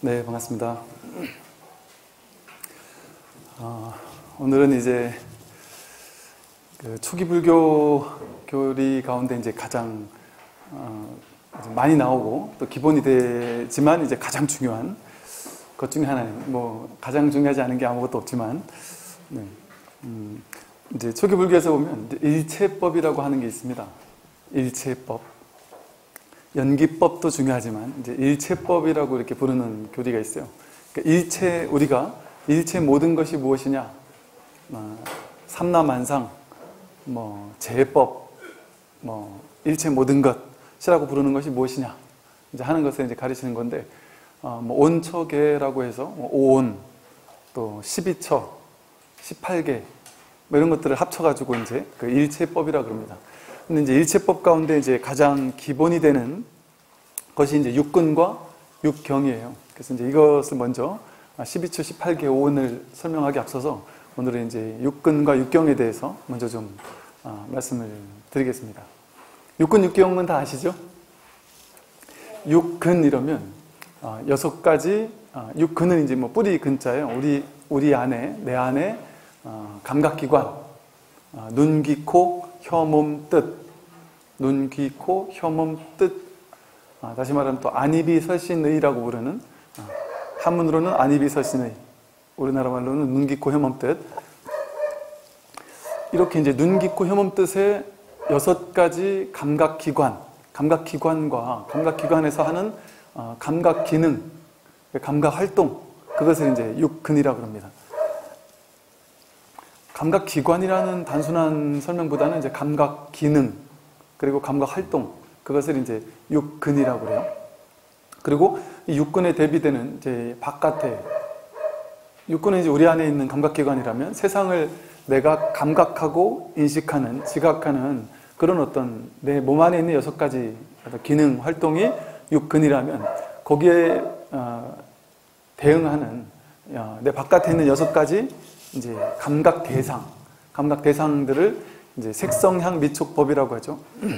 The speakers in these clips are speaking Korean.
네, 반갑습니다. 오늘은 이제 초기 불교 교리 가운데 이제 가장 많이 나오고 또 기본이 되지만 이제 가장 중요한 것 중에 하나예요. 뭐 가장 중요하지 않은 게 아무것도 없지만, 네. 이제 초기 불교에서 보면 이제 일체법이라고 하는 게 있습니다. 일체법. 연기법도 중요하지만 이제 일체법이라고 이렇게 부르는 교리가 있어요. 그러니까 우리가 일체 모든 것이 무엇이냐? 삼라만상, 제법, 일체 모든 것이라고 부르는 것이 무엇이냐? 이제 하는 것을 이제 가르치는 건데, 온처계라고 해서 오온, 또 12처, 18계 이런 것들을 합쳐가지고 이제 그 일체법이라고 그럽니다. 근데 이제 일체법 가운데 이제 가장 기본이 되는 것이 이제 육근과 육경이에요. 그래서 이제 이것을 먼저 12처, 18계, 오온을 설명하기 앞서서 오늘은 이제 육근과 육경에 대해서 먼저 좀 말씀을 드리겠습니다. 육근, 육경은 다 아시죠? 육근 이러면 6가지, 육근은 이제 뿌리 근자예요. 우리 안에, 내 안에 감각기관, 눈, 귀, 코, 혀, 몸, 뜻. 눈, 귀, 코, 혀, 몸, 뜻. 다시 말하면 또 안이비설신의라고 부르는, 한문으로는 안이비설신의, 우리나라 말로는 눈, 귀, 코, 혀, 몸, 뜻. 이렇게 이제 눈, 귀, 코, 혀, 몸, 뜻의 6가지 감각기관과 감각기관에서 하는 감각기능, 감각활동, 그것을 이제 육근이라고 합니다. 감각기관이라는 단순한 설명보다는 이제 감각기능, 그리고 감각활동, 그것을 이제 육근이라고 그래요. 그리고 이 육근에 대비되는 이제 바깥에, 육근은 이제 우리 안에 있는 감각기관이라면 세상을 내가 감각하고 인식하는, 지각하는 그런 어떤 내 몸 안에 있는 6가지 기능, 활동이 육근이라면 거기에 대응하는 내 바깥에 있는 6가지 이제 감각 대상들을 이제 색성향 미촉법이라고 하죠.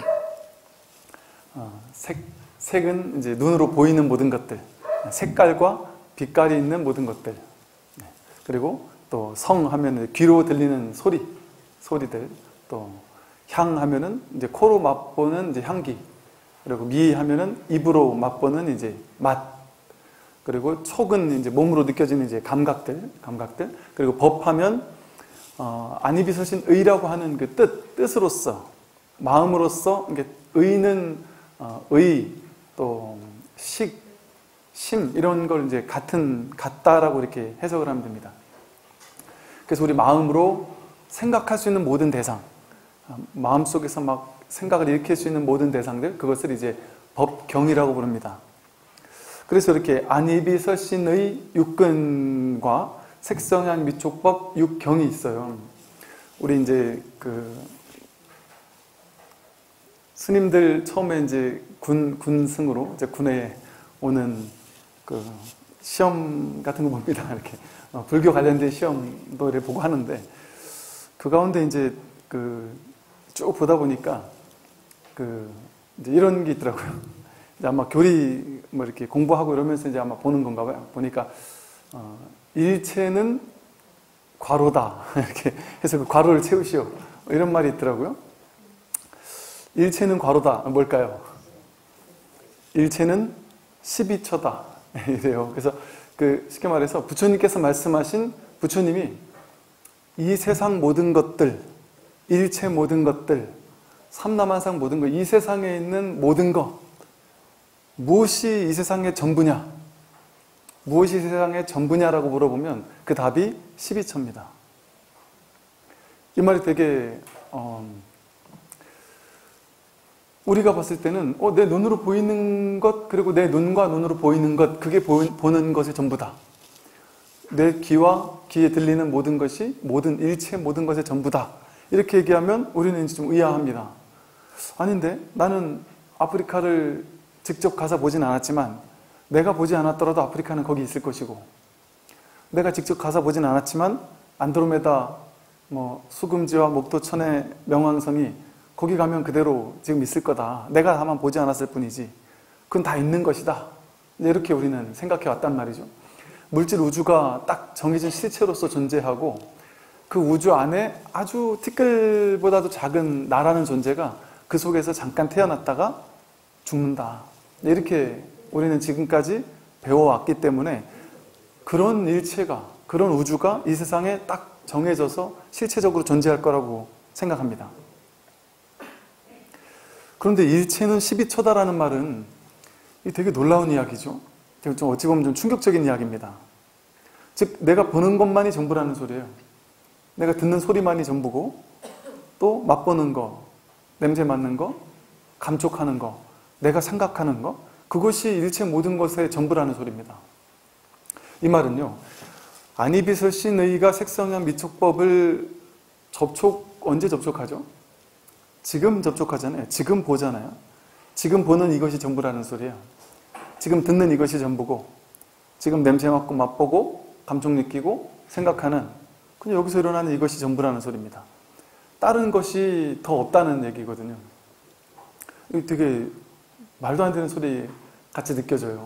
색은 이제 눈으로 보이는 모든 것들, 색깔과 빛깔이 있는 모든 것들. 그리고 또 성하면 귀로 들리는 소리들, 또 향하면은 이제 코로 맛보는 이제 향기, 그리고 미하면은 입으로 맛보는 이제 맛. 그리고 촉은 이제 몸으로 느껴지는 이제 감각들. 그리고 법하면 안이비설신의라고 하는 그 뜻으로서, 마음으로서, 이게 의는 의, 또 식, 심 이런 걸 이제 같다라고 이렇게 해석을 하면 됩니다. 그래서 우리 마음으로 생각할 수 있는 모든 대상, 마음속에서 막 생각을 일으킬 수 있는 모든 대상들, 그것을 이제 법경이라고 부릅니다. 그래서 이렇게 안이비설신의 육근과 색성향 미촉법 육경이 있어요. 우리 이제 스님들 처음에 이제 군승으로 이제 군에 오는 시험 같은 거 봅니다. 이렇게 불교 관련된 시험도 이렇게 보고 하는데 그 가운데 이제 쭉 보다 보니까 이제 이런 게 있더라고요. 이제 아마 교리 이렇게 공부하고 이러면서 이제 아마 보는 건가 봐요. 보니까 일체는 괄호다 이렇게 해서 그 괄호를 채우시오 이런 말이 있더라고요. 일체는 괄호다 뭘까요? 일체는 12처다 이래요. 그래서 쉽게 말해서 부처님께서 말씀하신, 부처님이 이 세상 모든 것들, 일체 모든 것들, 삼라만상 모든 것, 이 세상에 있는 모든 것, 무엇이 이 세상의 전부냐? 무엇이 세상의 전부냐라고 물어보면 그 답이 12처입니다. 이 말이 되게 우리가 봤을 때는 내 눈으로 보이는 것, 그리고 내 눈과 눈으로 보이는 것, 그게 보는 것이 전부다. 내 귀와 귀에 들리는 모든 것이 일체 모든 것의 전부다. 이렇게 얘기하면 우리는 좀 의아합니다. 아닌데 나는 아프리카를 직접 가서 보진 않았지만 내가 보지 않았더라도 아프리카는 거기 있을 것이고, 내가 직접 가서 보진 않았지만 안드로메다, 수금지와 목도천의 명왕성이 거기 가면 그대로 지금 있을 거다. 내가 다만 보지 않았을 뿐이지. 그건 다 있는 것이다. 이렇게 우리는 생각해 왔단 말이죠. 물질 우주가 딱 정해진 실체로서 존재하고 그 우주 안에 아주 티끌보다도 작은 나라는 존재가 그 속에서 잠깐 태어났다가 죽는다. 이렇게 우리는 지금까지 배워왔기 때문에 그런 일체가, 그런 우주가 이 세상에 딱 정해져서 실체적으로 존재할 거라고 생각합니다. 그런데 일체는 12처다라는 말은 되게 놀라운 이야기죠. 좀 어찌 보면 좀 충격적인 이야기입니다. 즉 내가 보는 것만이 전부라는 소리예요. 내가 듣는 소리만이 전부고 또 맛보는 거, 냄새 맡는 거, 감촉하는 거, 내가 생각하는 거, 그것이 일체 모든 것의 전부라는 소리입니다. 이 말은요, 안이비서 신의가 색성현 미촉법을 언제 접촉하죠? 지금 접촉하잖아요. 지금 보잖아요. 지금 보는 이것이 전부라는 소리예요. 지금 듣는 이것이 전부고, 지금 냄새 맡고 맛보고 감촉 느끼고 생각하는, 그냥 여기서 일어나는 이것이 전부라는 소리입니다. 다른 것이 더 없다는 얘기거든요. 이거 되게 말도 안 되는 소리 같이 느껴져요.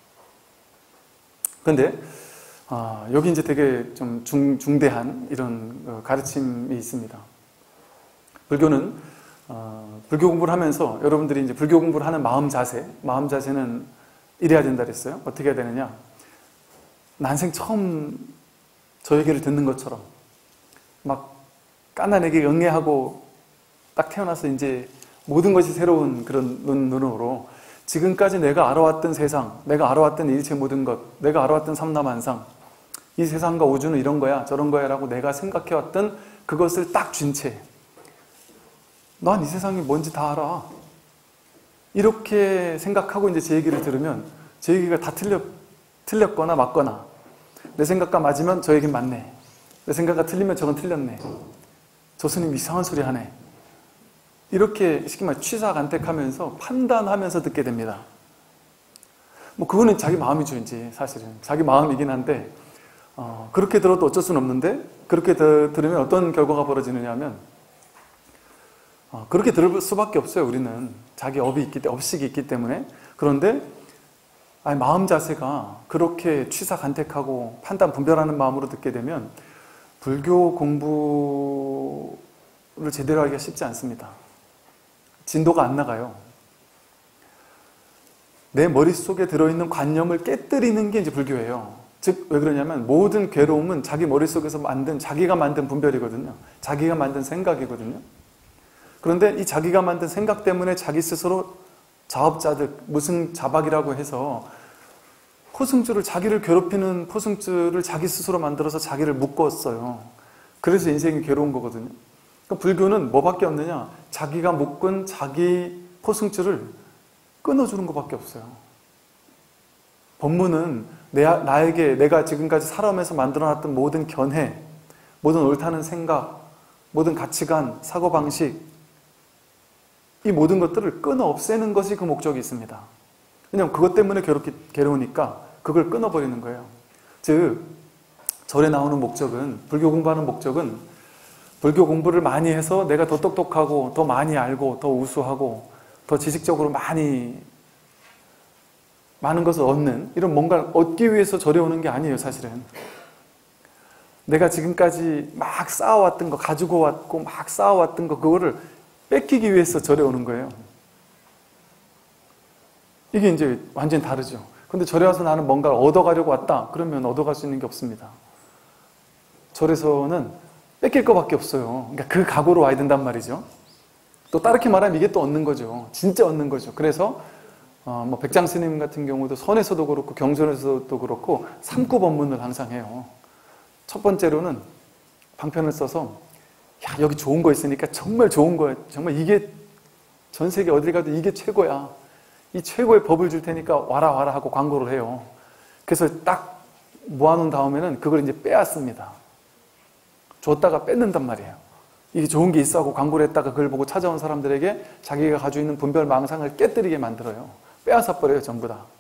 근데 여기 이제 되게 좀 중대한 이런 가르침이 있습니다. 불교는 불교 공부를 하면서 여러분들이 이제 불교 공부를 하는 마음 자세는 이래야 된다 그랬어요. 어떻게 해야 되느냐? 난생 처음 저 얘기를 듣는 것처럼 막 까나내게 응애하고 딱 태어나서 이제 모든 것이 새로운 그런 눈으로 지금까지 내가 알아왔던 세상, 내가 알아왔던 일체 모든 것, 내가 알아왔던 삼라만상, 이 세상과 우주는 이런 거야, 저런 거야 라고 내가 생각해왔던 그것을 딱 쥔 채 난 이 세상이 뭔지 다 알아. 이렇게 생각하고 이제 제 얘기를 들으면 제 얘기가 다 틀렸거나 맞거나, 내 생각과 맞으면 저 얘기는 맞네, 내 생각과 틀리면 저건 틀렸네, 저 스님 이상한 소리 하네, 이렇게 쉽게 말해 취사간택하면서 판단하면서 듣게 됩니다. 뭐 그거는 자기 마음이죠. 이제 사실은 자기 마음이긴 한데 그렇게 들어도 어쩔 수는 없는데, 그렇게 들으면 어떤 결과가 벌어지느냐 하면 그렇게 들을 수밖에 없어요. 우리는 자기 업식이 있기 때문에. 그런데 마음 자세가 그렇게 취사간택하고 판단 분별하는 마음으로 듣게 되면 불교 공부를 제대로 하기가 쉽지 않습니다. 진도가 안 나가요. 내 머릿속에 들어있는 관념을 깨뜨리는 게 이제 불교예요. 즉, 왜 그러냐면 모든 괴로움은 자기 머릿속에서 자기가 만든 분별이거든요. 자기가 만든 생각이거든요. 그런데 이 자기가 만든 생각 때문에 자기 스스로 자업자득, 무슨 자박이라고 해서 자기를 괴롭히는 포승줄을 자기 스스로 만들어서 자기를 묶었어요. 그래서 인생이 괴로운 거거든요. 그러니까 불교는 뭐밖에 없느냐? 자기가 묶은 자기 포승줄을 끊어주는 것밖에 없어요. 법문은 내가 지금까지 살아오면서 만들어놨던 모든 견해, 모든 옳다는 생각, 모든 가치관, 사고방식, 이 모든 것들을 끊어 없애는 것이 그 목적이 있습니다. 왜냐하면 그것 때문에 괴로우니까 그걸 끊어버리는 거예요. 즉, 절에 나오는 목적은, 불교 공부하는 목적은 불교 공부를 많이 해서 내가 더 똑똑하고 더 많이 알고 더 우수하고 더 지식적으로 많은 것을 얻는, 이런 뭔가를 얻기 위해서 절에 오는 게 아니에요. 사실은 내가 지금까지 막 쌓아왔던 거, 가지고 왔고 막 쌓아왔던 거, 그거를 뺏기기 위해서 절에 오는 거예요. 이게 이제 완전히 다르죠. 근데 절에 와서 나는 뭔가를 얻어가려고 왔다 그러면 얻어갈 수 있는 게 없습니다. 절에서는 뺏길 것밖에 없어요. 그러니까 그 각오로 와야 된단 말이죠. 또 다르게 말하면 이게 또 얻는 거죠. 진짜 얻는 거죠. 그래서 백장 스님 같은 경우도 선에서도 그렇고 경전에서도 그렇고 3구 법문을 항상 해요. 첫 번째로는 방편을 써서 여기 좋은 거 있으니까 정말 좋은 거야. 정말 이게 전 세계 어딜 가도 이게 최고야. 이 최고의 법을 줄 테니까 와라 하고 광고를 해요. 그래서 딱 모아놓은 다음에는 그걸 이제 빼앗습니다. 줬다가 뺏는단 말이에요. 이게 좋은 게 있어 하고 광고를 했다가 그걸 보고 찾아온 사람들에게 자기가 가지고 있는 분별 망상을 깨뜨리게 만들어요. 빼앗아 버려요. 전부 다.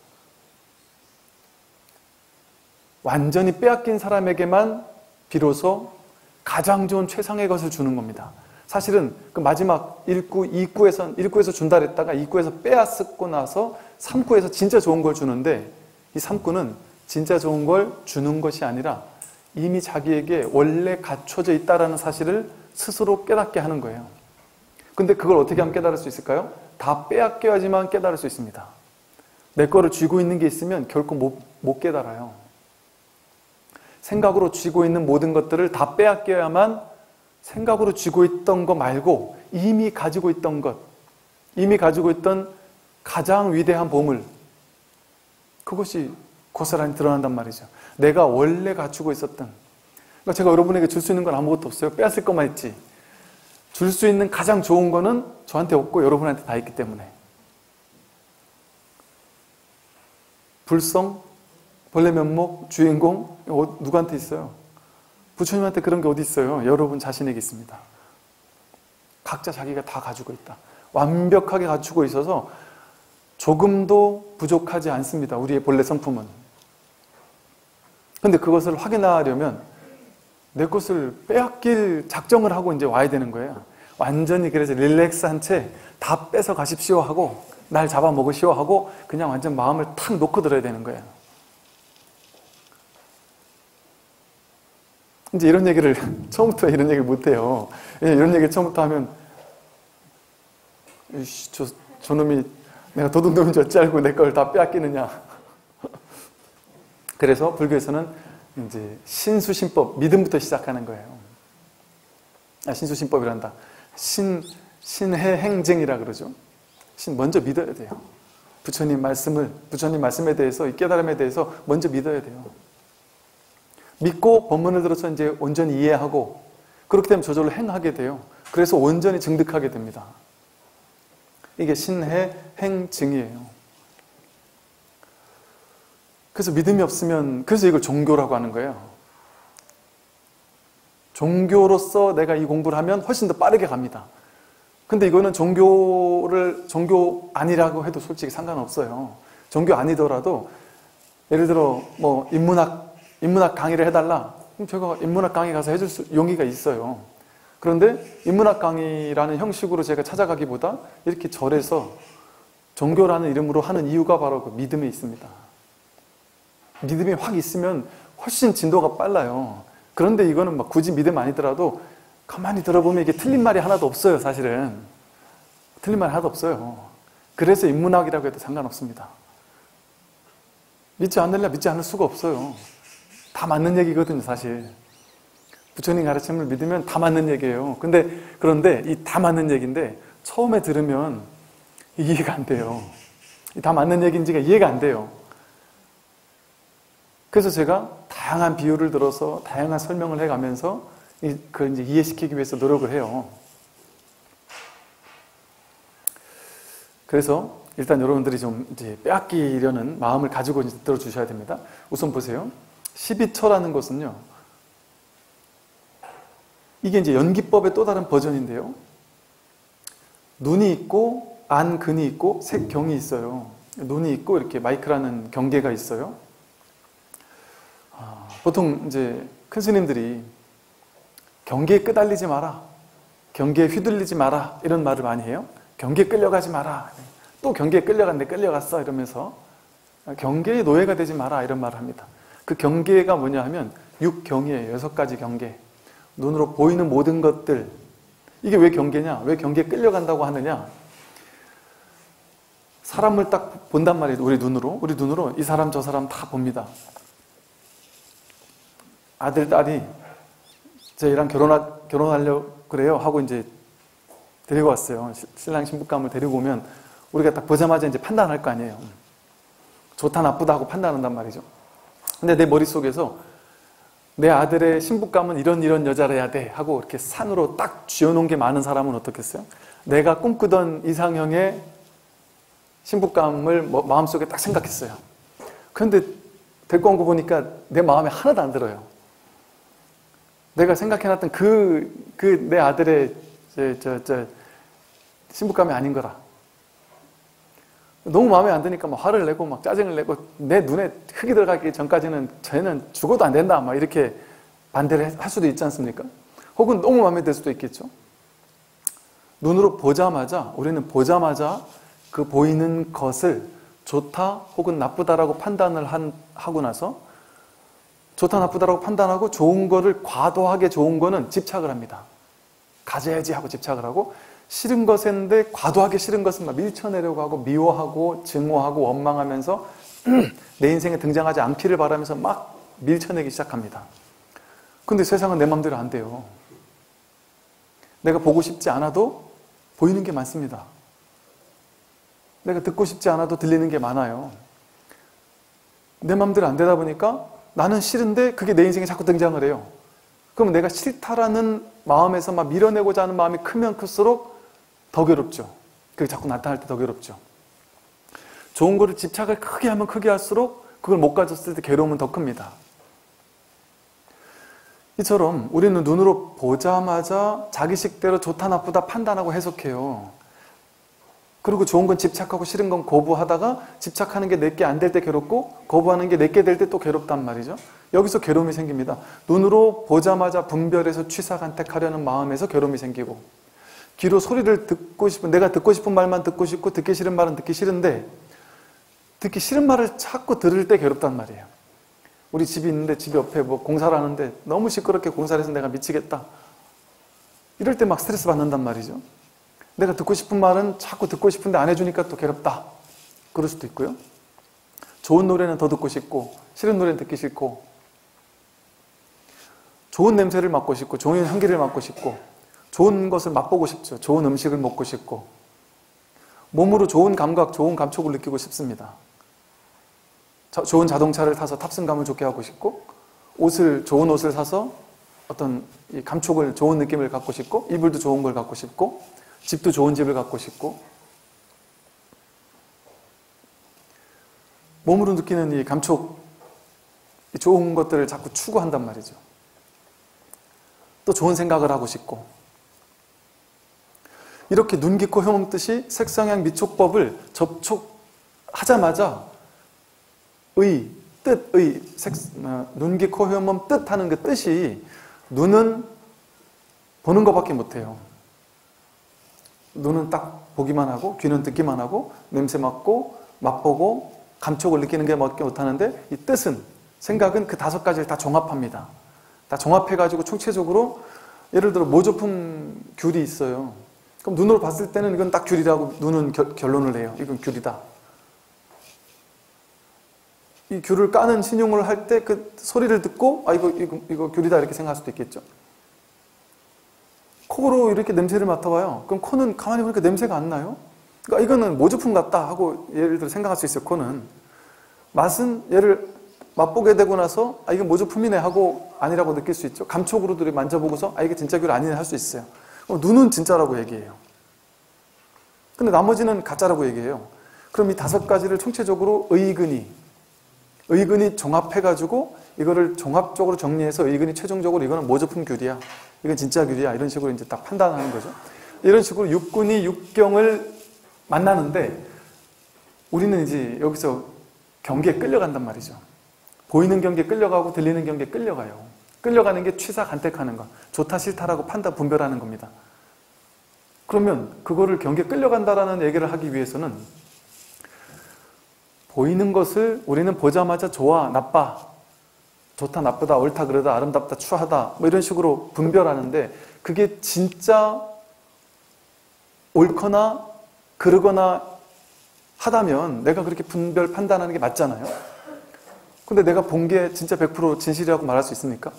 완전히 빼앗긴 사람에게만 비로소 가장 좋은 최상의 것을 주는 겁니다. 사실은 그 마지막 1구, 2구에서 준다 그랬다가 2구에서 빼앗고 나서 삼구에서 진짜 좋은 걸 주는데 이 삼구는 진짜 좋은 걸 주는 것이 아니라 이미 자기에게 원래 갖춰져 있다는 사실을 스스로 깨닫게 하는 거예요. 근데 그걸 어떻게 하면 깨달을 수 있을까요? 다 빼앗겨야지만 깨달을 수 있습니다. 내 거를 쥐고 있는 게 있으면 결코 못 깨달아요. 생각으로 쥐고 있는 모든 것들을 다 빼앗겨야만 생각으로 쥐고 있던 거 말고 이미 가지고 있던 것, 이미 가지고 있던 가장 위대한 보물, 그것이 고스란히 드러난단 말이죠. 내가 원래 갖추고 있었던, 그러니까 제가 여러분에게 줄 수 있는 건 아무것도 없어요. 빼앗을 것만 있지. 줄 수 있는 가장 좋은 거는 저한테 없고 여러분한테 다 있기 때문에. 불성, 벌레 면목, 주인공, 누구한테 있어요? 부처님한테 그런 게 어디 있어요? 여러분 자신에게 있습니다. 각자 자기가 다 가지고 있다. 완벽하게 갖추고 있어서 조금도 부족하지 않습니다. 우리의 본래 성품은. 근데 그것을 확인하려면 내 것을 빼앗길 작정을 하고 이제 와야 되는 거예요. 완전히 그래서 릴렉스한 채 다 뺏어 가십시오 하고 날 잡아먹으시오 하고 그냥 완전 마음을 탁 놓고 들어야 되는 거예요. 이제 이런 얘기를 처음부터 이런 얘기를 못해요. 이런 얘기를 처음부터 하면 저놈이 내가 도둑놈인 줄 어찌 알고 내 걸 다 빼앗기느냐. 그래서 불교에서는 이제 신수신법, 믿음부터 시작하는 거예요. 신수신법이란다. 신해행증이라 그러죠. 먼저 믿어야 돼요. 부처님 말씀에 대해서, 이 깨달음에 대해서 먼저 믿어야 돼요. 믿고 법문을 들어서 이제 온전히 이해하고 그렇게 되면 저절로 행하게 돼요. 그래서 온전히 증득하게 됩니다. 이게 신해행증이에요. 그래서 믿음이 없으면, 그래서 이걸 종교라고 하는 거예요. 종교로서 내가 이 공부를 하면 훨씬 더 빠르게 갑니다. 근데 이거는 종교 아니라고 해도 솔직히 상관없어요. 종교 아니더라도 예를 들어 뭐 인문학 강의를 해달라. 그럼 제가 인문학 강의 가서 해줄 용의가 있어요. 그런데 인문학 강의라는 형식으로 제가 찾아가기보다 이렇게 절에서 종교라는 이름으로 하는 이유가 바로 그 믿음에 있습니다. 믿음이 확 있으면 훨씬 진도가 빨라요. 그런데 이거는 막 굳이 믿음 아니더라도 가만히 들어보면 이게 틀린 말이 하나도 없어요, 사실은. 틀린 말이 하나도 없어요. 그래서 인문학이라고 해도 상관없습니다. 믿지 않으려 믿지 않을 수가 없어요. 다 맞는 얘기거든요, 사실. 부처님 가르침을 믿으면 다 맞는 얘기예요. 그런데 이 다 맞는 얘기인데 처음에 들으면 이해가 안 돼요. 다 맞는 얘기인지가 이해가 안 돼요. 그래서 제가 다양한 비유를 들어서 다양한 설명을 해가면서 그걸 이제 이해시키기 위해서 노력을 해요. 그래서 일단 여러분들이 좀 이제 빼앗기려는 마음을 가지고 이제 들어주셔야 됩니다. 우선 보세요. 12처라는 것은요, 이게 이제 연기법의 또 다른 버전인데요. 눈이 있고, 안근이 있고, 색경이 있어요. 눈이 있고, 이렇게 마이크라는 경계가 있어요. 보통 이제 큰 스님들이 경계에 끄달리지 마라, 경계에 휘둘리지 마라, 이런 말을 많이 해요. 경계에 끌려가지 마라. 또 경계에 끌려갔네, 끌려갔어, 이러면서 경계의 노예가 되지 마라, 이런 말을 합니다. 그 경계가 뭐냐 하면 6경이에요. 6가지 경계. 눈으로 보이는 모든 것들. 이게 왜 경계냐? 왜 경계에 끌려간다고 하느냐? 사람을 딱 본단 말이에요. 우리 눈으로 이 사람 저 사람 다 봅니다. 아들, 딸이 저희랑 결혼하려고 그래요 하고 이제 데리고 왔어요. 신랑 신부감을 데리고 오면 우리가 딱 보자마자 이제 판단할 거 아니에요. 좋다 나쁘다 하고 판단한단 말이죠. 근데 내 머릿속에서 내 아들의 신부감은 이런 여자라야 돼 하고 이렇게 산으로 딱 쥐어놓은 게 많은 사람은 어떻겠어요? 내가 꿈꾸던 이상형의 신부감을 마음속에 딱 생각했어요. 그런데 데리고 온 거 보니까 내 마음에 하나도 안 들어요. 내가 생각해놨던 내 아들의 신부감이 아닌 거라. 너무 마음에 안 드니까 막 화를 내고 막 짜증을 내고 내 눈에 흙이 들어가기 전까지는 쟤는 죽어도 안 된다 막 이렇게 반대를 할 수도 있지 않습니까? 혹은 너무 마음에 들 수도 있겠죠. 눈으로 보자마자, 우리는 보자마자 그 보이는 것을 좋다 혹은 나쁘다라고 판단을 하고 나서 좋다 나쁘다라고 판단하고 좋은 거를 과도하게 좋은 거는 집착을 합니다. 가져야지 하고 집착을 하고 싫은 것인데 과도하게 싫은 것은 막 밀쳐내려고 하고 미워하고 증오하고 원망하면서 내 인생에 등장하지 않기를 바라면서 막 밀쳐내기 시작합니다. 근데 세상은 내 마음대로 안 돼요. 내가 보고 싶지 않아도 보이는 게 많습니다. 내가 듣고 싶지 않아도 들리는 게 많아요. 내 마음대로 안 되다 보니까 나는 싫은데 그게 내 인생에 자꾸 등장을 해요. 그럼 내가 싫다라는 마음에서 막 밀어내고자 하는 마음이 크면 클수록 더 괴롭죠. 그게 자꾸 나타날 때 더 괴롭죠. 좋은 거를 집착을 크게 하면 크게 할수록 그걸 못 가졌을 때 괴로움은 더 큽니다. 이처럼 우리는 눈으로 보자마자 자기식대로 좋다 나쁘다 판단하고 해석해요. 그리고 좋은 건 집착하고 싫은 건 거부하다가 집착하는 게 내게 안 될 때 괴롭고 거부하는 게 내게 될 때 또 괴롭단 말이죠. 여기서 괴로움이 생깁니다. 눈으로 보자마자 분별해서 취사간택하려는 마음에서 괴로움이 생기고, 귀로 소리를 듣고 싶은, 내가 듣고 싶은 말만 듣고 싶고 듣기 싫은 말은 듣기 싫은데 듣기 싫은 말을 자꾸 들을 때 괴롭단 말이에요. 우리 집이 있는데 집 옆에 뭐 공사를 하는데 너무 시끄럽게 공사를 해서 내가 미치겠다, 이럴 때 막 스트레스 받는단 말이죠. 내가 듣고 싶은 말은 자꾸 듣고 싶은데 안 해주니까 또 괴롭다, 그럴 수도 있고요. 좋은 노래는 더 듣고 싶고 싫은 노래는 듣기 싫고, 좋은 냄새를 맡고 싶고 좋은 향기를 맡고 싶고 좋은 것을 맛보고 싶죠. 좋은 음식을 먹고 싶고 몸으로 좋은 감각, 좋은 감촉을 느끼고 싶습니다. 좋은 자동차를 타서 탑승감을 좋게 하고 싶고, 좋은 옷을 사서 어떤 이 감촉을, 좋은 느낌을 갖고 싶고, 이불도 좋은 걸 갖고 싶고, 집도 좋은 집을 갖고 싶고, 몸으로 느끼는 이 감촉, 이 좋은 것들을 자꾸 추구한단 말이죠. 또 좋은 생각을 하고 싶고, 이렇게 눈, 귀, 코, 혀몸 뜻이 색상향 미촉법을 접촉하자마자 눈, 귀, 코, 혀, 몸 뜻하는 그 뜻이, 눈은 보는 것밖에 못해요. 눈은 딱 보기만 하고, 귀는 듣기만 하고, 냄새 맡고, 맛보고, 감촉을 느끼는 게 밖에 못하는데, 이 뜻은, 생각은 그 5가지를 다 종합합니다. 다 종합해가지고 총체적으로, 예를 들어 모조품 귤이 있어요. 그럼 눈으로 봤을 때는 이건 딱 귤이라고 눈은 결론을 해요. 이건 귤이다. 이 귤을 까는 신용을 할 때 그 소리를 듣고 이거 귤이다 이렇게 생각할 수도 있겠죠. 코로 이렇게 냄새를 맡아봐요. 그럼 코는 가만히 보니까 냄새가 안 나요. 그러니까 이거는 모조품 같다 하고 예를 들어 생각할 수 있어요. 코는. 맛은 얘를 맛보게 되고 나서 이건 모조품이네 하고 아니라고 느낄 수 있죠. 감촉으로도 만져보고서 이게 진짜 귤 아니네 할 수 있어요. 눈은 진짜라고 얘기해요. 근데 나머지는 가짜라고 얘기해요. 그럼 이 5가지를 총체적으로 의근이 종합해가지고 이거를 종합적으로 정리해서 의근이 최종적으로 이거는 모조품 귤이야, 이건 진짜 귤이야, 이런 식으로 이제 딱 판단하는 거죠. 이런 식으로 육군이 육경을 만나는데 우리는 이제 여기서 경계에 끌려간단 말이죠. 보이는 경계에 끌려가고 들리는 경계에 끌려가요. 끌려가는 게 취사간택하는 것, 좋다 싫다라고 분별하는 겁니다. 그러면 그거를 경계에 끌려간다라는 얘기를 하기 위해서는 보이는 것을 우리는 보자마자 좋아, 나빠, 좋다, 나쁘다, 옳다, 그르다, 아름답다, 추하다 뭐 이런 식으로 분별하는데 그게 진짜 옳거나 그르거나 하다면 내가 그렇게 분별 판단하는 게 맞잖아요. 근데 내가 본 게 진짜 100% 진실이라고 말할 수 있습니까?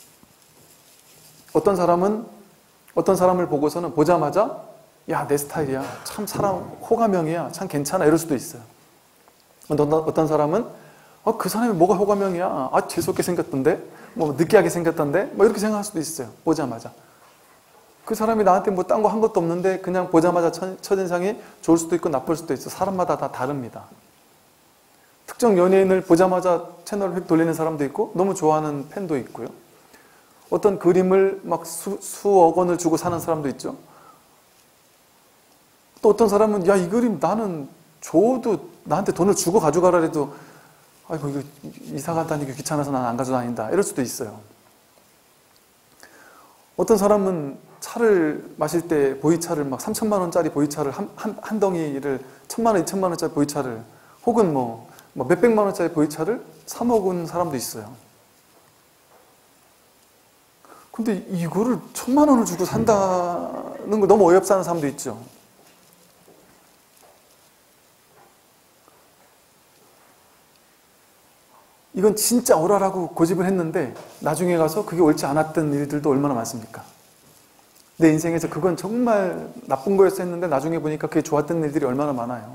어떤 사람을 보고서는 보자마자 야, 내 스타일이야, 참 사람 호감형이야, 참 괜찮아 이럴 수도 있어요. 어떤 사람은 그 사람이 뭐가 호감형이야, 재수없게 생겼던데, 뭐 느끼하게 생겼던데, 뭐 이렇게 생각할 수도 있어요. 보자마자 그 사람이 나한테 뭐 딴 거 한 것도 없는데 그냥 보자마자 첫인상이 좋을 수도 있고 나쁠 수도 있어. 사람마다 다 다릅니다. 특정 연예인을 보자마자 채널을 휙 돌리는 사람도 있고 너무 좋아하는 팬도 있고요. 어떤 그림을 막 수억 원을 주고 사는 사람도 있죠. 또 어떤 사람은 야, 이 그림 나는 줘도 나한테 돈을 주고 가져가라 해도 이거 이사 간다니까 귀찮아서 난 안 가져다닌다 이럴 수도 있어요. 어떤 사람은 차를 마실 때 보이차를 막 3,000만 원짜리 보이차를 한 덩이를 1,000만 원, 2,000만 원짜리 보이차를 혹은 뭐 몇백만 원짜리 보이차를 사 먹은 사람도 있어요. 근데 이거를 1,000만 원을 주고 산다는 거 너무 어이없어 하는 사람도 있죠. 이건 진짜 옳아라고 고집을 했는데 나중에 가서 그게 옳지 않았던 일들도 얼마나 많습니까? 내 인생에서 그건 정말 나쁜 거였어 했는데 나중에 보니까 그게 좋았던 일들이 얼마나 많아요.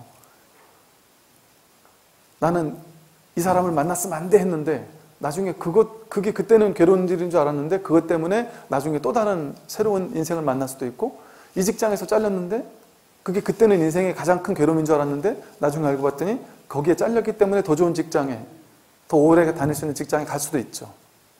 나는 이 사람을 만났으면 안 돼 했는데 나중에 그게 그때는 괴로운 일인 줄 알았는데 그것 때문에 나중에 또 다른 새로운 인생을 만날 수도 있고, 이 직장에서 잘렸는데 그게 그때는 인생의 가장 큰 괴로움인 줄 알았는데 나중에 알고 봤더니 거기에 잘렸기 때문에 더 좋은 직장에, 더 오래 다닐 수 있는 직장에 갈 수도 있죠.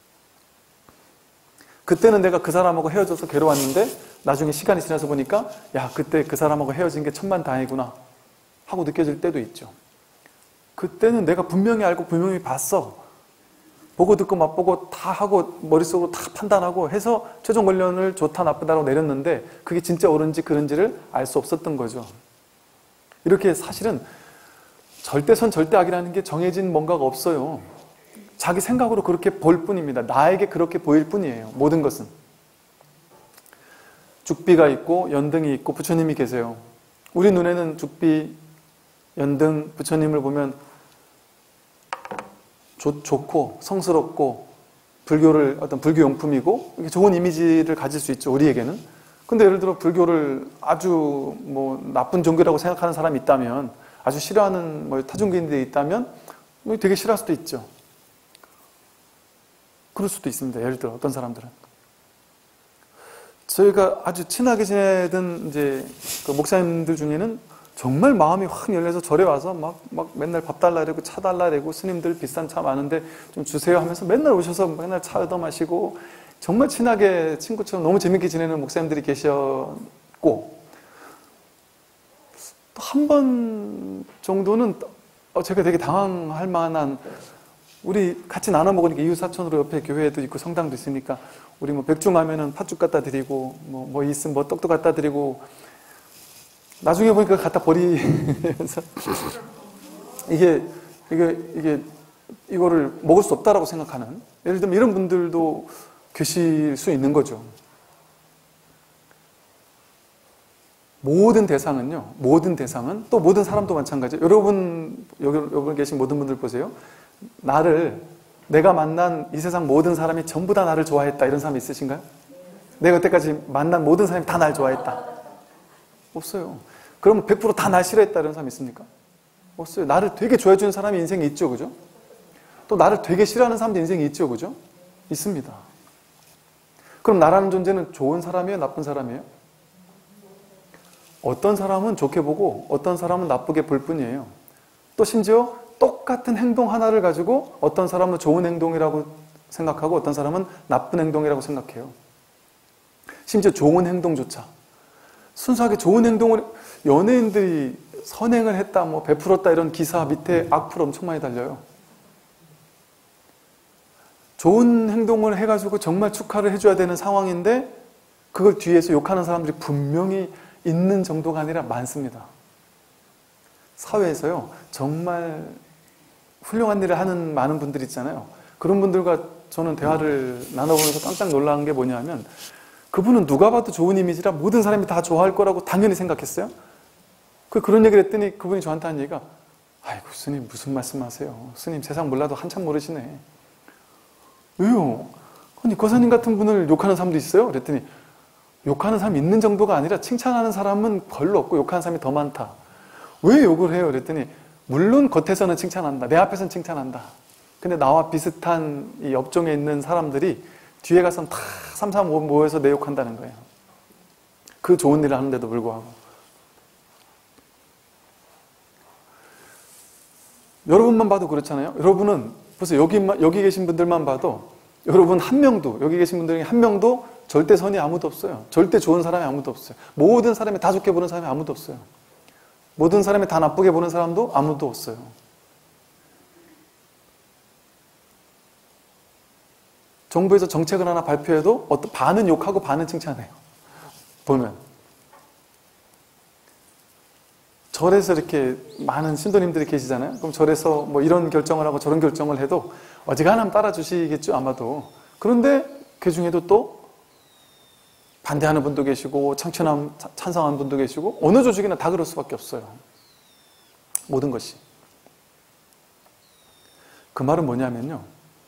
그때는 내가 그 사람하고 헤어져서 괴로웠는데 나중에 시간이 지나서 보니까 야, 그때 그 사람하고 헤어진 게 천만다행이구나 하고 느껴질 때도 있죠. 그때는 내가 분명히 알고 분명히 봤어. 보고 듣고 맛보고 다 하고 머릿속으로 다 판단하고 해서 최종 결론을 좋다 나쁘다라고 내렸는데 그게 진짜 옳은지 그른지를 알 수 없었던 거죠. 이렇게 사실은 절대선 절대악이라는 게 정해진 뭔가가 없어요. 자기 생각으로 그렇게 보일 뿐입니다. 나에게 그렇게 보일 뿐이에요. 모든 것은. 죽비가 있고 연등이 있고 부처님이 계세요. 우리 눈에는 죽비, 연등, 부처님을 보면 좋고 성스럽고 불교를 어떤 불교용품이고 이렇게 좋은 이미지를 가질 수 있죠. 우리에게는. 근데 예를 들어 불교를 아주 뭐 나쁜 종교라고 생각하는 사람이 있다면, 아주 싫어하는 뭐 타종교인들이 있다면 뭐 되게 싫어할 수도 있죠. 그럴 수도 있습니다. 예를 들어 어떤 사람들은. 저희가 아주 친하게 지내던 이제 그 목사님들 중에는 정말 마음이 확 열려서 절에 와서 막 맨날 밥 달라 그러고 차 달라 그러고, 스님들 비싼 차 많은데 좀 주세요 하면서 맨날 오셔서 맨날 차 얻어 마시고 정말 친하게 친구처럼 너무 재밌게 지내는 목사님들이 계셨고, 또 한 번 정도는 제가 되게 당황할 만한, 우리 같이 나눠 먹으니까 이웃사촌으로 옆에 교회도 있고 성당도 있으니까 우리 뭐 백중하면은 팥죽 갖다 드리고 뭐 있으면 뭐 떡도 갖다 드리고, 나중에 보니까 갖다 버리면서 이거를 먹을 수 없다라고 생각하는, 예를 들면 이런 분들도 계실 수 있는 거죠. 모든 대상은 또 모든 사람도 마찬가지예요. 여기 계신 모든 분들 보세요. 내가 만난 이 세상 모든 사람이 전부 다 나를 좋아했다, 이런 사람 있으신가요? 내가 여태까지 만난 모든 사람이 다 날 좋아했다. 없어요. 그럼 100% 다 날 싫어했다, 이런 사람 있습니까? 없어요. 나를 되게 좋아해주는 사람이 인생에 있죠, 그죠? 또 나를 되게 싫어하는 사람도 인생에 있죠, 그죠? 있습니다. 그럼 나라는 존재는 좋은 사람이에요, 나쁜 사람이에요? 어떤 사람은 좋게 보고 어떤 사람은 나쁘게 볼 뿐이에요. 또 심지어 똑같은 행동 하나를 가지고 어떤 사람은 좋은 행동이라고 생각하고 어떤 사람은 나쁜 행동이라고 생각해요. 심지어 좋은 행동조차. 순수하게 좋은 행동을, 연예인들이 선행을 했다, 뭐 베풀었다 이런 기사 밑에 악플 엄청 많이 달려요. 좋은 행동을 해가지고 정말 축하를 해줘야 되는 상황인데 그걸 뒤에서 욕하는 사람들이 분명히 있는 정도가 아니라 많습니다. 사회에서요, 정말 훌륭한 일을 하는 많은 분들 있잖아요. 그런 분들과 저는 대화를 나눠보면서 깜짝 놀란 게 뭐냐면, 그분은 누가 봐도 좋은 이미지라 모든 사람이 다 좋아할 거라고 당연히 생각했어요. 그런 얘기를 했더니 그분이 저한테 한 얘기가, 아이고 스님 무슨 말씀하세요. 스님 세상 몰라도 한참 모르시네. 왜요? 아니 거사님 같은 분을 욕하는 사람도 있어요? 그랬더니 욕하는 사람이 있는 정도가 아니라 칭찬하는 사람은 별로 없고 욕하는 사람이 더 많다. 왜 욕을 해요? 그랬더니 물론 겉에서는 칭찬한다. 내 앞에서는 칭찬한다. 근데 나와 비슷한 이 업종에 있는 사람들이 뒤에 가서는 다 삼삼오오 모여서 내 욕한다는 거예요. 그 좋은 일을 하는데도 불구하고. 여러분만 봐도 그렇잖아요. 여러분은 벌써 여기 계신 분들만 봐도 여러분 한 명도, 여기 계신 분들 중에 한 명도 절대 선이 아무도 없어요. 절대 좋은 사람이 아무도 없어요. 모든 사람이 다 좋게 보는 사람이 아무도 없어요. 모든 사람이 다 나쁘게 보는 사람도 아무도 없어요. 정부에서 정책을 하나 발표해도 반은 욕하고 반은 칭찬해요. 보면 절에서 이렇게 많은 신도님들이 계시잖아요. 그럼 절에서 뭐 이런 결정을 하고 저런 결정을 해도 어지간하면 따라주시겠죠, 아마도. 그런데 그 중에도 또 반대하는 분도 계시고 찬성하는 분도 계시고 어느 조직이나 다 그럴 수밖에 없어요. 모든 것이. 그 말은 뭐냐면요.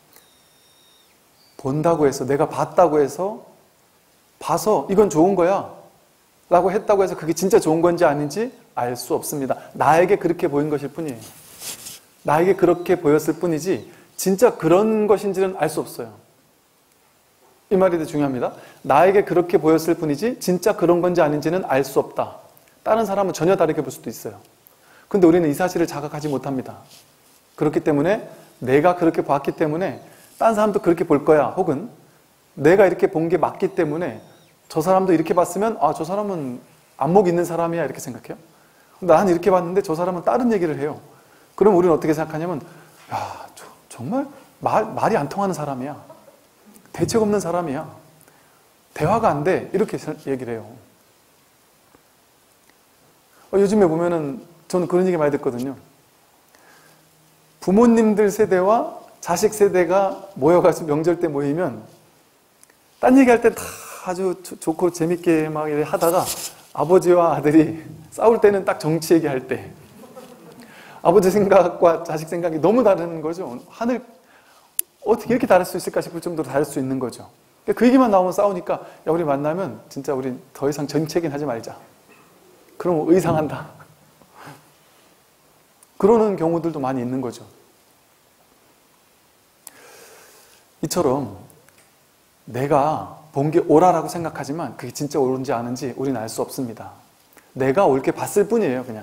본다고 해서, 내가 봤다고 해서, 봐서 이건 좋은 거야 라고 했다고 해서 그게 진짜 좋은 건지 아닌지 알 수 없습니다. 나에게 그렇게 보인 것일 뿐이에요. 나에게 그렇게 보였을 뿐이지 진짜 그런 것인지는 알 수 없어요. 이 말이 되게 중요합니다. 나에게 그렇게 보였을 뿐이지 진짜 그런 건지 아닌지는 알 수 없다. 다른 사람은 전혀 다르게 볼 수도 있어요. 근데 우리는 이 사실을 자각하지 못합니다. 그렇기 때문에 내가 그렇게 봤기 때문에 다른 사람도 그렇게 볼 거야. 혹은 내가 이렇게 본 게 맞기 때문에 저 사람도 이렇게 봤으면 아, 저 사람은 안목 있는 사람이야 이렇게 생각해요. 난 이렇게 봤는데 저 사람은 다른 얘기를 해요. 그럼 우리는 어떻게 생각하냐면 야, 정말 말이 안 통하는 사람이야. 대책 없는 사람이야. 대화가 안 돼. 이렇게 얘기를 해요. 요즘에 보면은 저는 그런 얘기 많이 듣거든요. 부모님들 세대와 자식 세대가 모여가지고 명절 때 모이면 딴 얘기할 때 다 아주 좋고 재밌게 막 하다가 아버지와 아들이 싸울 때는 딱 정치 얘기할 때 아버지 생각과 자식 생각이 너무 다른 거죠. 하늘 어떻게 이렇게 다를 수 있을까 싶을 정도로 다를 수 있는 거죠. 그 얘기만 나오면 싸우니까 야, 우리 만나면 진짜 우리 더 이상 정치 얘기는 하지 말자. 그럼 의상한다. 그러는 경우들도 많이 있는 거죠. 이처럼 내가 본 게 옳아라고 생각하지만 그게 진짜 옳은지 아는지 우리는 알 수 없습니다. 내가 옳게 봤을 뿐이에요, 그냥.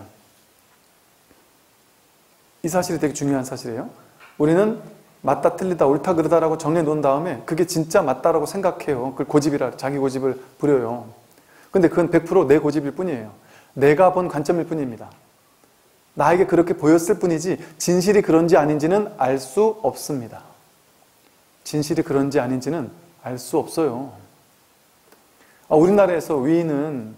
이 사실이 되게 중요한 사실이에요. 우리는 맞다, 틀리다, 옳다, 그르다라고 정해놓은 다음에 그게 진짜 맞다라고 생각해요. 그걸 고집이라, 자기 고집을 부려요. 근데 그건 100% 내 고집일 뿐이에요. 내가 본 관점일 뿐입니다. 나에게 그렇게 보였을 뿐이지 진실이 그런지 아닌지는 알 수 없습니다. 진실이 그런지 아닌지는 알 수 없어요. 우리나라에서 위인은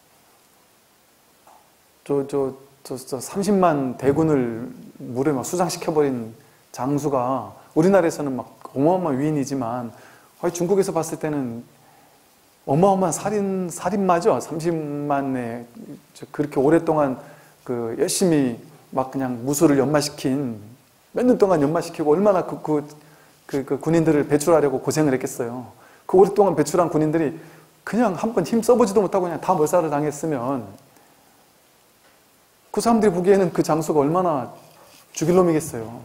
30만 대군을 물에 막 수장시켜버린 장수가 우리나라에서는 막 어마어마한 위인이지만 중국에서 봤을 때는 어마어마한 살인마죠. 30만에 그렇게 오랫동안 열심히 막 그냥 무술을 연마시킨 몇 년 동안 연마시키고 얼마나 그 군인들을 배출하려고 고생을 했겠어요. 그 오랫동안 배출한 군인들이 그냥 한 번 힘 써보지도 못하고 그냥 다 몰살을 당했으면 그 사람들이 보기에는 그 장수가 얼마나 죽일 놈이겠어요.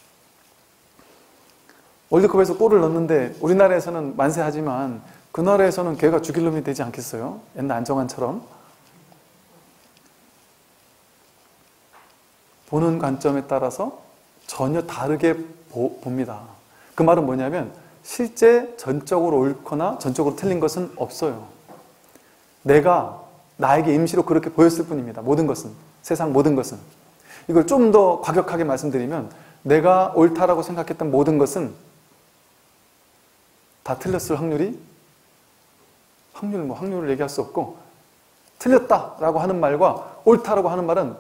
월드컵에서 골을 넣었는데 우리나라에서는 만세하지만 그 나라에서는 걔가 죽일 놈이 되지 않겠어요? 옛날 안정환처럼. 보는 관점에 따라서 전혀 다르게 봅니다. 그 말은 뭐냐면 실제 전적으로 옳거나 전적으로 틀린 것은 없어요. 내가 나에게 임시로 그렇게 보였을 뿐입니다. 모든 것은. 세상 모든 것은. 이걸 좀 더 과격하게 말씀드리면 내가 옳다라고 생각했던 모든 것은 다 틀렸을 확률이 확률을 얘기할 수 없고 틀렸다라고 하는 말과 옳다라고 하는 말은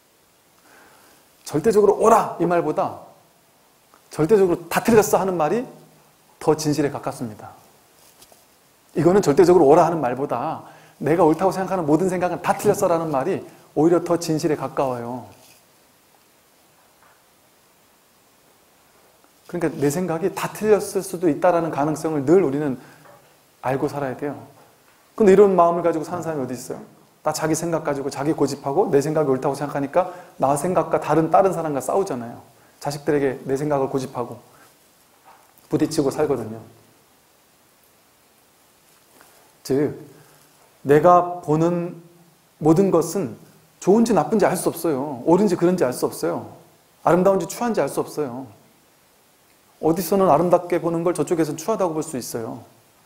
절대적으로 옳아 이 말보다 절대적으로 다 틀렸어 하는 말이 더 진실에 가깝습니다. 이거는 절대적으로 옳아 하는 말보다 내가 옳다고 생각하는 모든 생각은 다 틀렸어 라는 말이 오히려 더 진실에 가까워요. 그러니까 내 생각이 다 틀렸을 수도 있다는 가능성을 늘 우리는 알고 살아야 돼요. 근데 이런 마음을 가지고 사는 사람이 어디 있어요? 나 자기 생각 가지고 자기 고집하고 내 생각이 옳다고 생각하니까 나 생각과 다른 사람과 싸우잖아요. 자식들에게 내 생각을 고집하고 부딪히고 살거든요. 즉 내가 보는 모든 것은 좋은지 나쁜지 알 수 없어요. 옳은지 그른지 알 수 없어요. 아름다운지 추한지 알 수 없어요. 어디서는 아름답게 보는 걸 저쪽에서는 추하다고 볼 수 있어요.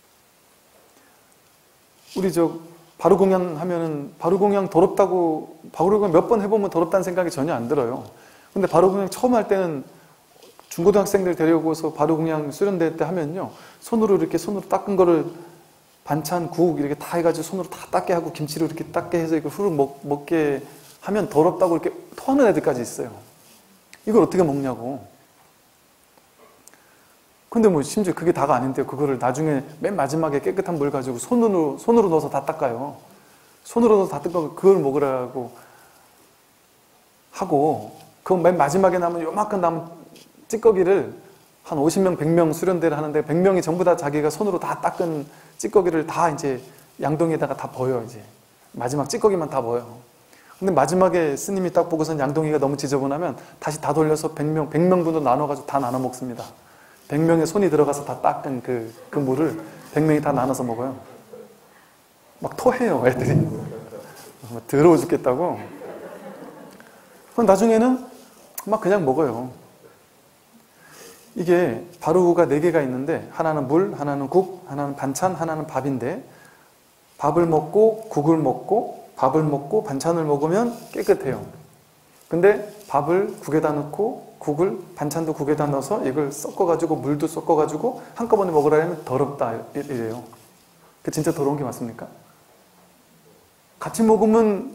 우리 바루공양 하면은 바루공양 더럽다고 바루공양 몇 번 해보면 더럽다는 생각이 전혀 안 들어요. 근데 바루공양 처음 할 때는 중고등학생들 데려오고서 바루공양 수련대 때 하면요. 손으로 닦은 거를 반찬, 국 이렇게 다 해가지고 손으로 다 닦게 하고 김치로 이렇게 닦게 해서 이거 후루 먹게 하면 더럽다고 이렇게 토하는 애들까지 있어요. 이걸 어떻게 먹냐고. 근데 뭐 심지어 그게 다가 아닌데요. 그거를 나중에 맨 마지막에 깨끗한 물 가지고 손으로 넣어서 다 닦아요. 손으로 넣어서 다 닦고 그걸 먹으라고 하고, 그 맨 마지막에 남은 요만큼 남은 찌꺼기를 한 50명, 100명 수련대를 하는데 100명이 전부 다 자기가 손으로 다 닦은 찌꺼기를 다 이제 양동이에다가 다 버려요. 이제 마지막 찌꺼기만 다 버려요. 근데 마지막에 스님이 딱 보고선 양동이가 너무 지저분하면 다시 다 돌려서 100명분도 나눠가지고 다 나눠 먹습니다. 100명의 손이 들어가서 다 닦은 그 물을 100명이 다 나눠서 먹어요. 막 토해요, 애들이. 더러워 죽겠다고. 그럼 나중에는 막 그냥 먹어요. 이게 바루가 4개가 있는데, 하나는 물, 하나는 국, 하나는 반찬, 하나는 밥인데, 밥을 먹고 국을 먹고 밥을 먹고 반찬을 먹으면 깨끗해요. 근데 밥을 국에다 넣고 국을 반찬도 국에다 넣어서 이걸 섞어가지고 물도 섞어가지고 한꺼번에 먹으라면 더럽다 이래요. 그 진짜 더러운 게 맞습니까? 같이 먹으면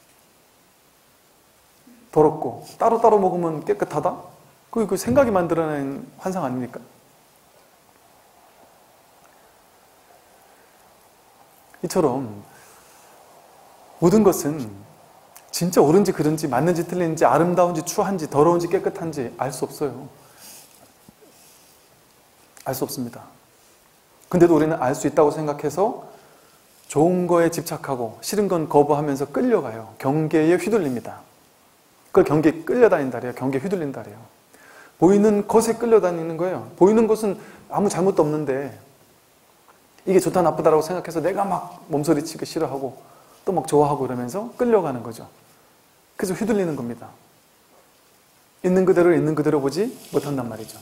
더럽고 따로따로 먹으면 깨끗하다? 그 생각이 만들어낸 환상 아닙니까? 이처럼 모든 것은 진짜 옳은지 그른지 맞는지 틀린지 아름다운지 추한지 더러운지 깨끗한지 알 수 없어요. 알 수 없습니다. 근데도 우리는 알 수 있다고 생각해서 좋은 거에 집착하고 싫은 건 거부하면서 끌려가요. 경계에 휘둘립니다. 그걸 경계에 끌려다닌다 그래요. 경계에 휘둘린다 그래요. 보이는 것에 끌려다니는 거예요. 보이는 것은 아무 잘못도 없는데 이게 좋다 나쁘다라고 생각해서 내가 막 몸서리치기 싫어하고 또 막 좋아하고 이러면서 끌려가는 거죠. 그래서 휘둘리는 겁니다. 있는 그대로 있는 그대로 보지 못한단 말이죠.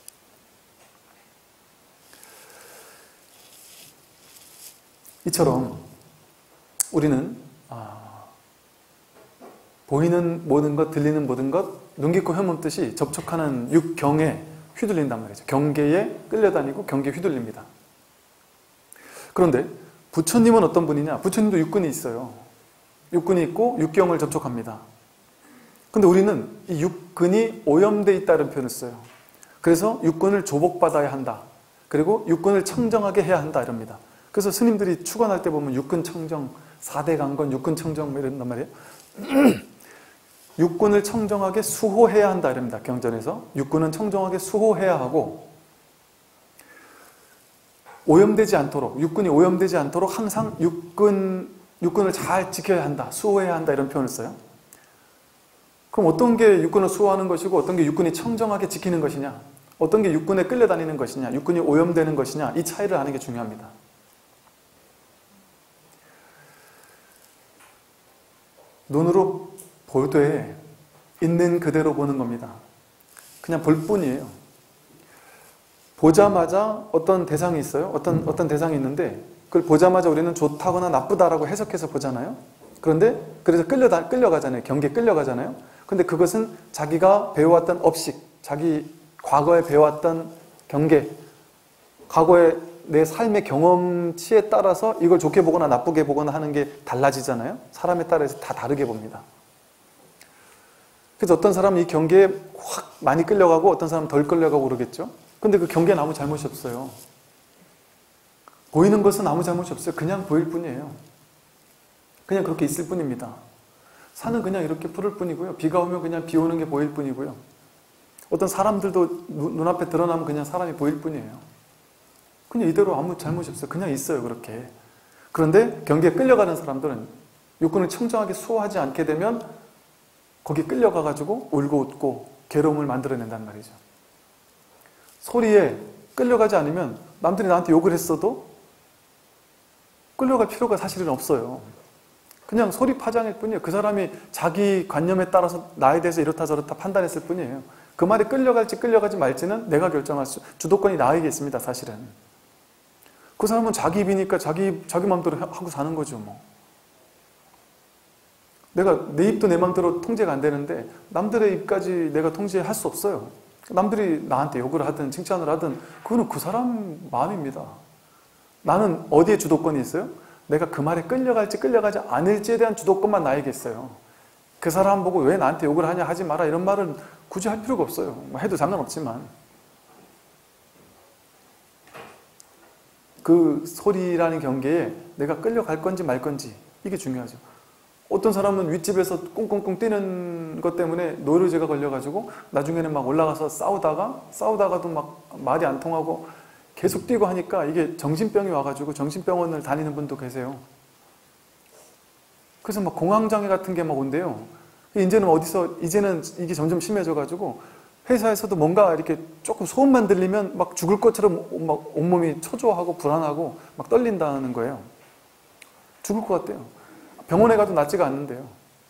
이처럼 우리는 보이는 모든 것, 들리는 모든 것, 눈 깊고 혀 먹듯이 접촉하는 육경에 휘둘린단 말이죠. 경계에 끌려다니고 경계에 휘둘립니다. 그런데 부처님은 어떤 분이냐? 부처님도 육근이 있어요. 육근이 있고 육경을 접촉합니다. 근데 우리는 이 육근이 오염되어 있다는 표현을 써요. 그래서 육근을 조복받아야 한다. 그리고 육근을 청정하게 해야 한다 이럽니다. 그래서 스님들이 축원할 때 보면 육근 청정, 4대 강건, 육근 청정 뭐 이런단 말이에요. 육근을 청정하게 수호해야 한다 이럽니다. 경전에서. 육근은 청정하게 수호해야 하고 오염되지 않도록, 육근이 오염되지 않도록 항상 육근을 잘 지켜야 한다, 수호해야 한다 이런 표현을 써요. 그럼 어떤 게 육근을 수호하는 것이고 어떤 게 육근이 청정하게 지키는 것이냐, 어떤 게 육근에 끌려다니는 것이냐, 육근이 오염되는 것이냐, 이 차이를 아는 게 중요합니다. 눈으로 보되 있는 그대로 보는 겁니다. 그냥 볼 뿐이에요. 보자마자 어떤 대상이 있어요. 어떤 대상이 있는데 그걸 보자마자 우리는 좋다거나 나쁘다라고 해석해서 보잖아요. 그런데 그래서 끌려가잖아요. 경계에 끌려가잖아요. 근데 그것은 자기가 배워왔던 업식, 자기 과거에 배워왔던 경계, 과거의 내 삶의 경험치에 따라서 이걸 좋게 보거나 나쁘게 보거나 하는 게 달라지잖아요. 사람에 따라서 다 다르게 봅니다. 그래서 어떤 사람은 이 경계에 확 많이 끌려가고 어떤 사람은 덜 끌려가고 그러겠죠. 근데 그 경계는 아무 잘못이 없어요. 보이는 것은 아무 잘못이 없어요. 그냥 보일 뿐이에요. 그냥 그렇게 있을 뿐입니다. 산은 그냥 이렇게 푸를 뿐이고요. 비가 오면 그냥 비 오는 게 보일 뿐이고요. 어떤 사람들도 눈앞에 드러나면 그냥 사람이 보일 뿐이에요. 그냥 이대로 아무 잘못이 없어요. 그냥 있어요. 그렇게. 그런데 경계에 끌려가는 사람들은 육군을 청정하게 수호하지 않게 되면 거기에 끌려가가지고 울고 웃고 괴로움을 만들어낸단 말이죠. 소리에 끌려가지 않으면 남들이 나한테 욕을 했어도 끌려갈 필요가 사실은 없어요. 그냥 소리 파장일 뿐이에요. 그 사람이 자기 관념에 따라서 나에 대해서 이렇다 저렇다 판단했을 뿐이에요. 그 말이 끌려갈지 끌려가지 말지는 내가 결정할 주도권이 나에게 있습니다. 사실은. 그 사람은 자기 입이니까 자기 마음대로 하고 사는 거죠. 뭐. 내 입도 내 마음대로 통제가 안 되는데 남들의 입까지 내가 통제할 수 없어요. 남들이 나한테 욕을 하든 칭찬을 하든 그거는 그 사람 마음입니다. 나는 어디에 주도권이 있어요? 내가 그 말에 끌려갈지 끌려가지 않을지에 대한 주도권만 나에게 있어요. 그 사람 보고 왜 나한테 욕을 하냐, 하지 마라, 이런 말은 굳이 할 필요가 없어요. 뭐 해도 상관없지만. 그 소리라는 경계에 내가 끌려갈 건지 말 건지, 이게 중요하죠. 어떤 사람은 윗집에서 꽁꽁꽁 뛰는 것 때문에 노이로제가 걸려가지고 나중에는 막 올라가서 싸우다가도 막 말이 안 통하고 계속 뛰고 하니까 이게 정신병이 와가지고 정신병원을 다니는 분도 계세요. 그래서 막 공황장애 같은 게 막 온대요. 이제는 이게 점점 심해져가지고 회사에서도 뭔가 이렇게 조금 소음만 들리면 막 죽을 것처럼 막 온몸이 초조하고 불안하고 막 떨린다는 거예요. 죽을 것 같대요. 병원에 가도 낫지가 않는데요.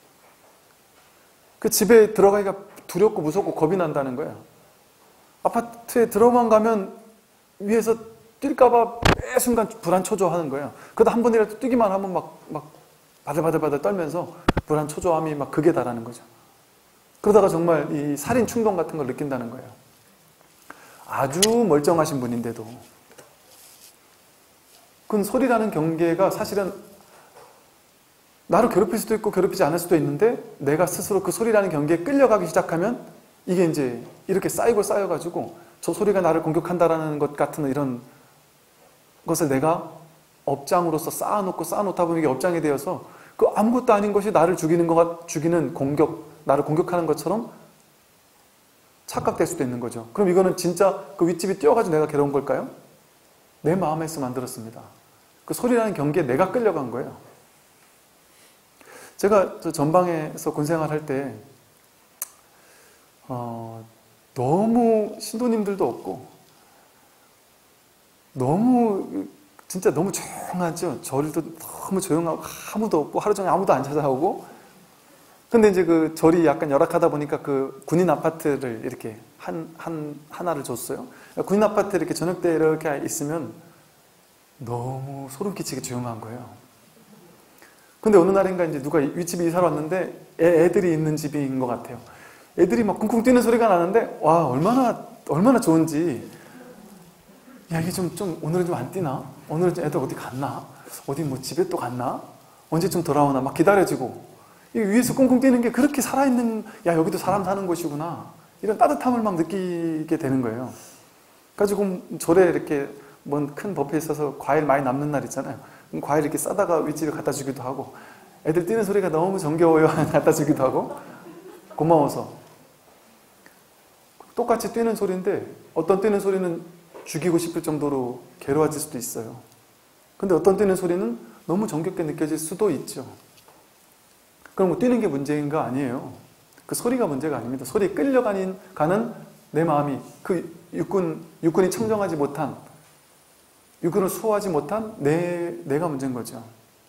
그 집에 들어가기가 두렵고 무섭고 겁이 난다는 거예요. 아파트에 들어만 가면 위에서 뛸까봐 매 순간 불안 초조하는 거예요. 그러다 한 번이라도 뛰기만 하면 막 바들바들 떨면서 불안 초조함이 막 극에 달하는 거죠. 그러다가 정말 이 살인 충동 같은 걸 느낀다는 거예요. 아주 멀쩡하신 분인데도. 그건 소리라는 경계가 사실은 나를 괴롭힐 수도 있고 괴롭히지 않을 수도 있는데, 내가 스스로 그 소리라는 경계에 끌려가기 시작하면 이게 이제 이렇게 쌓여가지고 저 소리가 나를 공격한다라는 것 같은 이런 것을 내가 업장으로서 쌓아놓다 보면 이게 업장이 되어서 그 아무것도 아닌 것이 나를 죽이는 공격, 나를 공격하는 것처럼 착각될 수도 있는 거죠. 그럼 이거는 진짜 그 윗집이 뛰어가지고 내가 괴로운 걸까요? 내 마음에서 만들었습니다. 그 소리라는 경계에 내가 끌려간 거예요. 제가 저 전방에서 군생활 할 때 너무 신도님들도 없고 진짜 너무 조용하죠. 절도 너무 조용하고 아무도 없고 하루 종일 아무도 안 찾아오고. 근데 이제 그 절이 약간 열악하다 보니까 그 군인 아파트를 이렇게 하나를 줬어요. 군인 아파트에 이렇게 저녁 때 이렇게 있으면 너무 소름 끼치게 조용한 거예요. 근데 어느 날인가 이제 누가 윗집에 이사를 왔는데 애들이 있는 집인 것 같아요. 애들이 막 쿵쿵 뛰는 소리가 나는데, 와, 얼마나 좋은지. 야, 이게 오늘은 좀 안 뛰나? 오늘은 좀 애들 어디 갔나? 어디 뭐 집에 또 갔나? 언제쯤 돌아오나? 막 기다려지고. 이 위에서 꽁꽁 뛰는 게 그렇게 살아있는, 야, 여기도 사람 사는 곳이구나. 이런 따뜻함을 막 느끼게 되는 거예요. 그래가지고 절에 이렇게 뭔 큰 뷔페에 있어서 과일 많이 남는 날 있잖아요. 과일 이렇게 싸다가 윗집에 갖다 주기도 하고, 애들 뛰는 소리가 너무 정겨워요. 갖다 주기도 하고, 고마워서. 똑같이 뛰는 소리인데 어떤 뛰는 소리는 죽이고 싶을 정도로 괴로워질 수도 있어요. 근데 어떤 뛰는 소리는 너무 정겹게 느껴질 수도 있죠. 그럼 뭐 뛰는 게 문제인가? 아니에요. 그 소리가 문제가 아닙니다. 소리에 끌려가는 내 마음이, 그 육군이 청정하지 못한, 육군을 수호하지 못한 내가 문제인 거죠.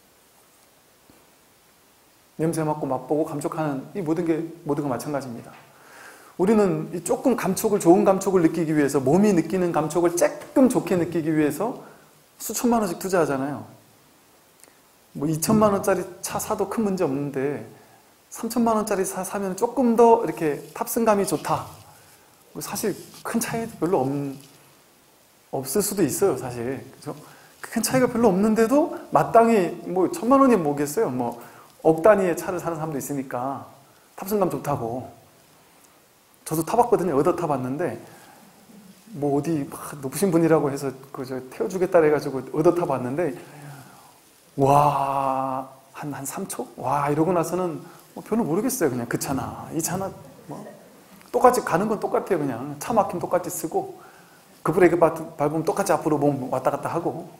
냄새 맡고 맛보고 감촉하는 이 모두가 마찬가지입니다. 우리는 조금 좋은 감촉을 느끼기 위해서, 몸이 느끼는 감촉을 조금 좋게 느끼기 위해서 수천만 원씩 투자하잖아요. 뭐 2천만 원짜리 차 사도 큰 문제 없는데 3천만 원짜리 사면 조금 더 이렇게 탑승감이 좋다. 사실 큰 차이도 별로 없을 수도 있어요, 사실. 그죠? 큰 차이가 별로 없는데도 마땅히 뭐 1,000만 원이 뭐겠어요? 뭐 억 단위의 차를 사는 사람도 있으니까 탑승감 좋다고. 저도 타봤거든요. 얻어 타봤는데 뭐 어디 높으신 분이라고 해서 태워주겠다 해가지고 얻어 타봤는데, 와, 한 3초? 와, 이러고 나서는 뭐 별로 모르겠어요. 그냥 그 차나 이 차나 뭐 똑같이 가는 건 똑같아요. 그냥 차 막히면 똑같이 쓰고, 그 브레이크 밟으면 똑같이 앞으로 몸 왔다 갔다 하고.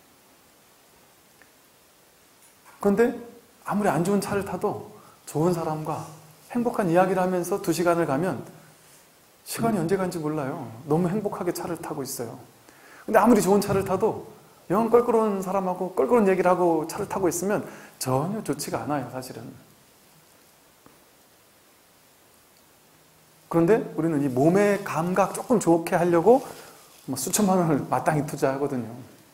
그런데 아무리 안 좋은 차를 타도 좋은 사람과 행복한 이야기를 하면서 2시간을 가면 시간이 언제 간지 몰라요. 너무 행복하게 차를 타고 있어요. 근데 아무리 좋은 차를 타도 영 껄끄러운 사람하고 껄끄러운 얘기를 하고 차를 타고 있으면 전혀 좋지가 않아요, 사실은. 그런데 우리는 이 몸의 감각 조금 좋게 하려고 뭐 수천만 원을 마땅히 투자하거든요.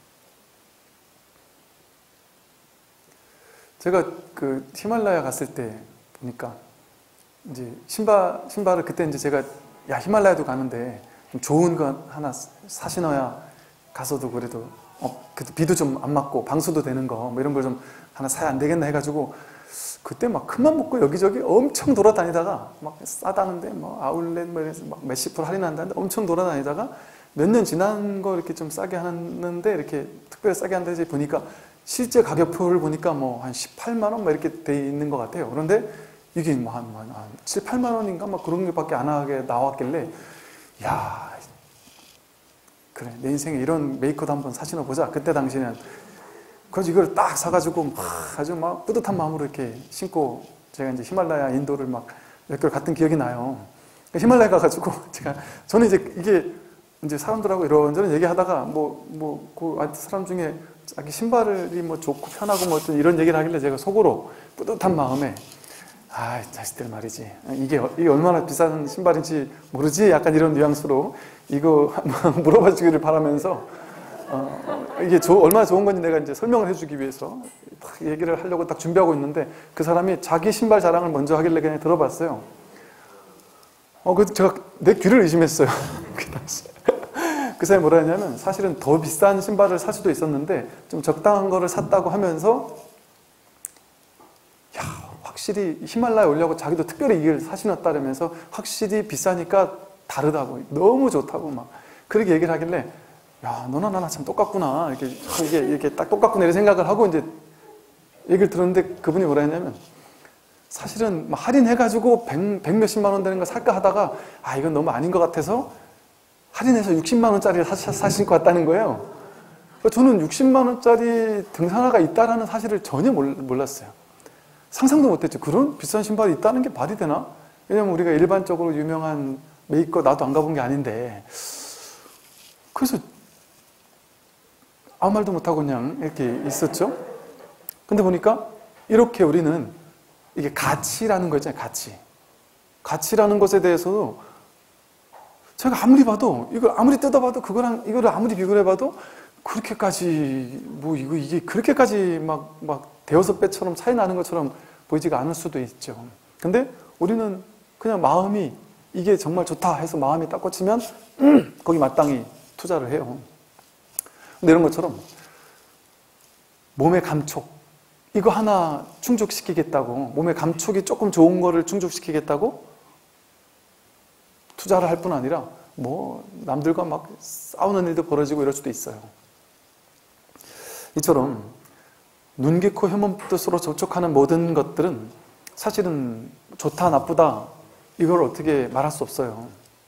제가 그 히말라야 갔을 때 보니까 이제 신발을 그때 이제 제가, 야, 히말라야도 가는데 좀 좋은 거 하나 사신어야 가서도 그래도 비도 좀 안 맞고 방수도 되는 거 뭐 이런 걸 좀 하나 사야 안 되겠나 해가지고 그때 막 큰맘 먹고 여기저기 엄청 돌아다니다가 막 싸다는데 뭐 아울렛 뭐 이래서 막 몇십 프로 할인한다는데 엄청 돌아다니다가 몇 년 지난 거 이렇게 좀 싸게 하는데 이렇게 특별히 싸게 한다 해서 보니까 실제 가격표를 보니까 뭐 한 18만 원 막 이렇게 돼 있는 것 같아요. 그런데 이게 뭐 한 7, 8만 원인가 막 그런 게밖에 안 하게 나왔길래 야, 그래 내 인생에 이런 메이커도 한번 사 신어보자. 그때 당시에는 그래서 이걸 딱 사가지고 막 아주 막 뿌듯한 마음으로 이렇게 신고 제가 이제 히말라야 인도를 막 몇 개월 갔던 기억이 나요. 히말라야 가가지고 저는 이제 이게 이제 사람들하고 이런저런 얘기하다가 그 사람 중에 자기 신발이 뭐 좋고 편하고 뭐 어떤 이런 얘기를 하길래 제가 속으로 뿌듯한 마음에 아, 자식들 말이지. 이게 얼마나 비싼 신발인지 모르지? 약간 이런 뉘앙스로 이거 물어봐 주기를 바라면서 이게 얼마나 좋은 건지 내가 이제 설명을 해주기 위해서 딱 얘기를 하려고 딱 준비하고 있는데 그 사람이 자기 신발 자랑을 먼저 하길래 그냥 들어봤어요. 그래서 제가 내 귀를 의심했어요. 그 당시에. 그 사람이 뭐라 했냐면 사실은 더 비싼 신발을 살 수도 있었는데 좀 적당한 거를 샀다고 하면서 야, 확실히 히말라야 오려고 자기도 특별히 이걸 사신었다면서 확실히 비싸니까 다르다고 너무 좋다고 막 그렇게 얘기를 하길래 야, 너나 나나 참 똑같구나 이렇게 딱 똑같구나 이런 생각을 하고 이제 얘기를 들었는데 그분이 뭐라 했냐면 사실은 막 할인해가지고 100 몇십만 원 되는 거 살까 하다가 아, 이건 너무 아닌 것 같아서 할인해서 60만 원짜리를 사실 것 같다는 거예요. 저는 60만 원짜리 등산화가 있다라는 사실을 전혀 몰랐어요. 상상도 못했죠. 그런 비싼 신발이 있다는 게 말이 되나? 왜냐면 우리가 일반적으로 유명한 메이커 나도 안 가본 게 아닌데 그래서 아무 말도 못하고 그냥 이렇게 있었죠. 근데 보니까 이렇게 우리는 이게 가치라는 거 있잖아요. 가치라는 것에 대해서도 제가 아무리 봐도 이걸 아무리 뜯어봐도 그거랑 이거를 아무리 비교를 해봐도 그렇게까지 뭐 이게 그렇게까지 막 대여섯 배처럼 차이 나는 것처럼 보이지가 않을 수도 있죠. 근데 우리는 그냥 마음이 이게 정말 좋다 해서 마음이 딱 꽂히면 거기 마땅히 투자를 해요. 근데 이런 것처럼 몸의 감촉 이거 하나 충족시키겠다고 몸의 감촉이 조금 좋은 거를 충족시키겠다고 투자를 할 뿐 아니라 뭐 남들과 막 싸우는 일도 벌어지고 이럴 수도 있어요. 이처럼 눈, 귀, 코, 혀몸, 뜻으로 접촉하는 모든 것들은 사실은 좋다, 나쁘다 이걸 어떻게 말할 수 없어요.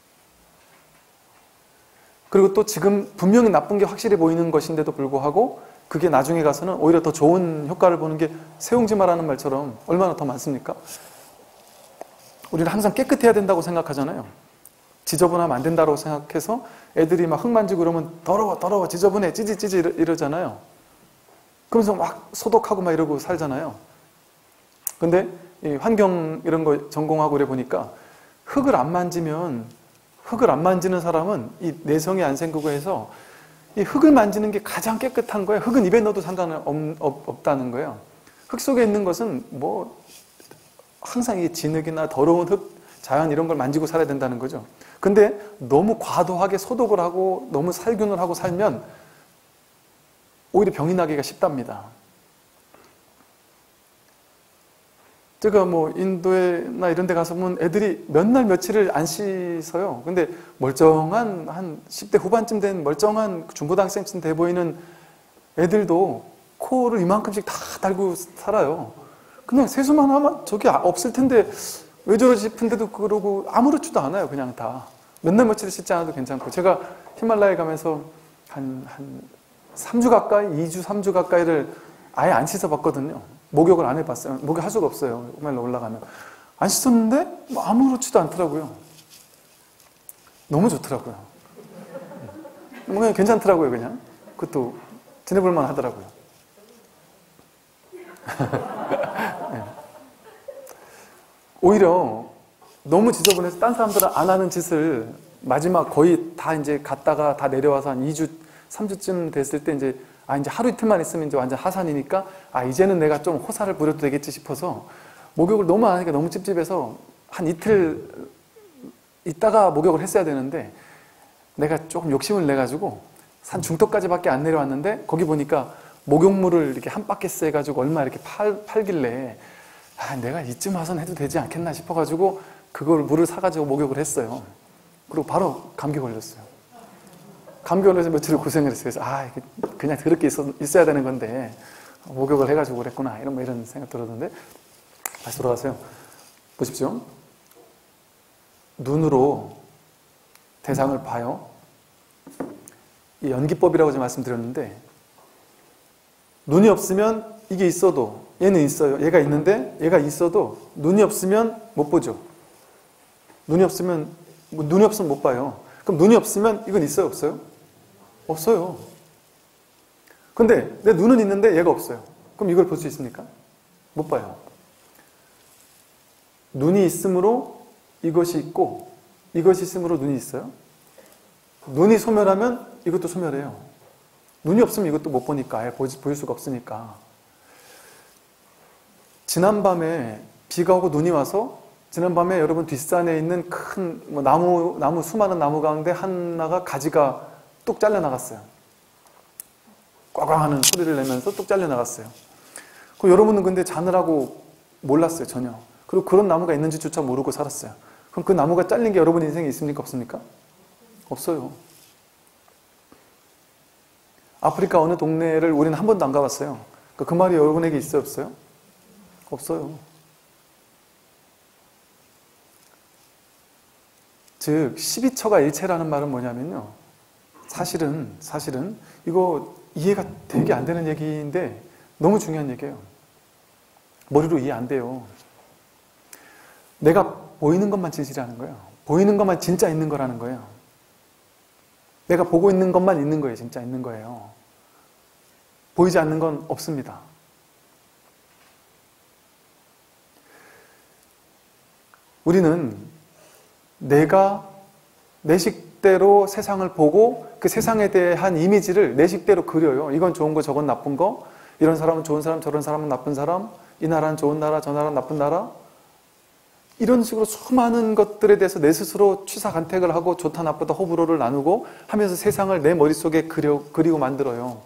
그리고 또 지금 분명히 나쁜 게 확실히 보이는 것인데도 불구하고 그게 나중에 가서는 오히려 더 좋은 효과를 보는 게 세옹지마라는 말처럼 얼마나 더 많습니까? 우리는 항상 깨끗해야 된다고 생각하잖아요. 지저분하면 안 된다고 생각해서 애들이 막 흙 만지고 그러면 더러워 지저분해 찌지 이러잖아요. 그러면서 막 소독하고 막 이러고 살잖아요. 근데 이 환경 이런 거 전공하고 그래 보니까 흙을 안 만지는 사람은 이 내성이 안 생기고 해서 이 흙을 만지는 게 가장 깨끗한 거예요. 흙은 입에 넣어도 상관없다는 거예요. 흙 속에 있는 것은 뭐 항상 이 진흙이나 더러운 흙, 자연 이런 걸 만지고 살아야 된다는 거죠. 근데 너무 과도하게 소독을 하고 너무 살균을 하고 살면 오히려 병이 나기가 쉽답니다. 제가 뭐 인도에나 이런 데 가서 보면 애들이 몇 날 며칠을 안 씻어요. 근데 멀쩡한 한 10대 후반쯤 된 멀쩡한 중고등학생쯤 돼 보이는 애들도 코를 이만큼씩 다 달고 살아요. 그냥 세수만 하면 저게 없을 텐데 왜 저러지 싶은데도 그러고 아무렇지도 않아요. 그냥 다. 몇 날 며칠 씻지 않아도 괜찮고. 제가 히말라야 가면서 한 3주 가까이, 2주, 3주 가까이를 아예 안 씻어봤거든요. 목욕을 안 해봤어요. 목욕할 수가 없어요. 히말라야 올라가면. 안 씻었는데 뭐 아무렇지도 않더라고요. 너무 좋더라고요. 그냥 괜찮더라고요. 그냥. 그것도 지내볼만 하더라고요. 네. 오히려 너무 지저분해서 딴 사람들은 안 하는 짓을 마지막 거의 다 이제 갔다가 다 내려와서 한 2주, 3주쯤 됐을 때 이제 이제 하루 이틀만 있으면 이제 완전 하산이니까 이제는 내가 좀 호사를 부려도 되겠지 싶어서 목욕을 너무 안 하니까 너무 찝찝해서 한 이틀 있다가 목욕을 했어야 되는데 내가 조금 욕심을 내가지고 산 중턱까지밖에 안 내려왔는데 거기 보니까 목욕물을 이렇게 한 바켓스 해가지고 얼마 이렇게 팔길래 내가 이쯤 와서는 해도 되지 않겠나 싶어가지고 그걸 물을 사가지고 목욕을 했어요. 그리고 바로 감기 걸렸어요. 감기 걸려서 며칠 고생을 했어요. 그래서 그냥 그렇게 있어야 되는 건데 목욕을 해가지고 그랬구나 이런 생각 들었는데, 다시 돌아가세요. 보십시오. 눈으로 대상을 봐요. 이 연기법이라고 제가 말씀드렸는데, 눈이 없으면 이게 있어도, 얘는 있어요. 얘가 있는데 얘가 있어도 눈이 없으면 못 보죠. 눈이 없으면 못 봐요. 그럼 눈이 없으면 이건 있어요, 없어요? 없어요. 근데 내 눈은 있는데 얘가 없어요. 그럼 이걸 볼 수 있습니까? 못 봐요. 눈이 있으므로 이것이 있고, 이것이 있으므로 눈이 있어요. 눈이 소멸하면 이것도 소멸해요. 눈이 없으면 이것도 못 보니까, 아예 보일 수가 없으니까. 지난밤에 비가 오고 눈이 와서, 지난밤에 여러분 뒷산에 있는 큰 나무, 수많은 나무 가운데 하나가 가지가 뚝 잘려나갔어요. 꽝꽝 하는 소리를 내면서 뚝 잘려나갔어요. 여러분은 근데 자느라고 몰랐어요, 전혀. 그리고 그런 나무가 있는지조차 모르고 살았어요. 그럼 그 나무가 잘린 게 여러분 인생에 있습니까, 없습니까? 없어요. 아프리카 어느 동네를 우리는 한 번도 안 가봤어요. 그 말이 여러분에게 있어요, 없어요? 없어요. 즉 12처가 일체라는 말은 뭐냐면요, 사실은 이거 이해가 되게 안 되는 얘기인데 너무 중요한 얘기예요. 머리로 이해 안 돼요. 내가 보이는 것만 진실이라는 거예요. 보이는 것만 진짜 있는 거라는 거예요. 내가 보고 있는 것만 있는 거예요. 진짜 있는 거예요. 보이지 않는 건 없습니다. 우리는 내가 내 식대로 세상을 보고 그 세상에 대한 이미지를 내 식대로 그려요. 이건 좋은 거, 저건 나쁜 거, 이런 사람은 좋은 사람, 저런 사람은 나쁜 사람, 이 나라는 좋은 나라, 저 나라는 나쁜 나라, 이런 식으로 수많은 것들에 대해서 내 스스로 취사간택을 하고 좋다 나쁘다 호불호를 나누고 하면서 세상을 내 머릿속에 그리고 만들어요.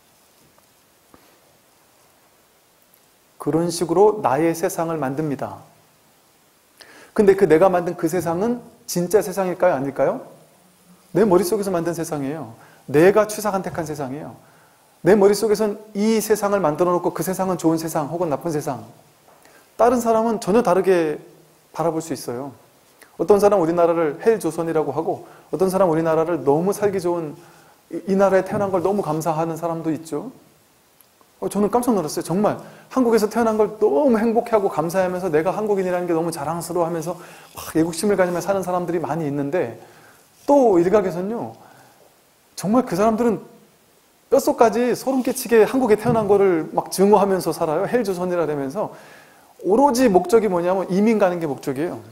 그런 식으로 나의 세상을 만듭니다. 근데 내가 만든 그 세상은 진짜 세상일까요? 아닐까요? 내 머릿속에서 만든 세상이에요. 내가 취사간택한 세상이에요. 내 머릿속에선 이 세상을 만들어 놓고 그 세상은 좋은 세상 혹은 나쁜 세상, 다른 사람은 전혀 다르게 바라볼 수 있어요. 어떤 사람은 우리나라를 헬조선이라고 하고, 어떤 사람은 우리나라를 너무 살기 좋은, 이 나라에 태어난 걸 너무 감사하는 사람도 있죠. 저는 깜짝 놀랐어요. 정말 한국에서 태어난 걸 너무 행복해하고 감사하면서 내가 한국인이라는 게 너무 자랑스러워하면서 막 애국심을 가지며 사는 사람들이 많이 있는데, 또 일각에서는요, 정말 그 사람들은 뼛속까지 소름 끼치게 한국에 태어난 거를 막 증오하면서 살아요. 헬조선이라면서. 오로지 목적이 뭐냐면 이민 가는 게 목적이에요.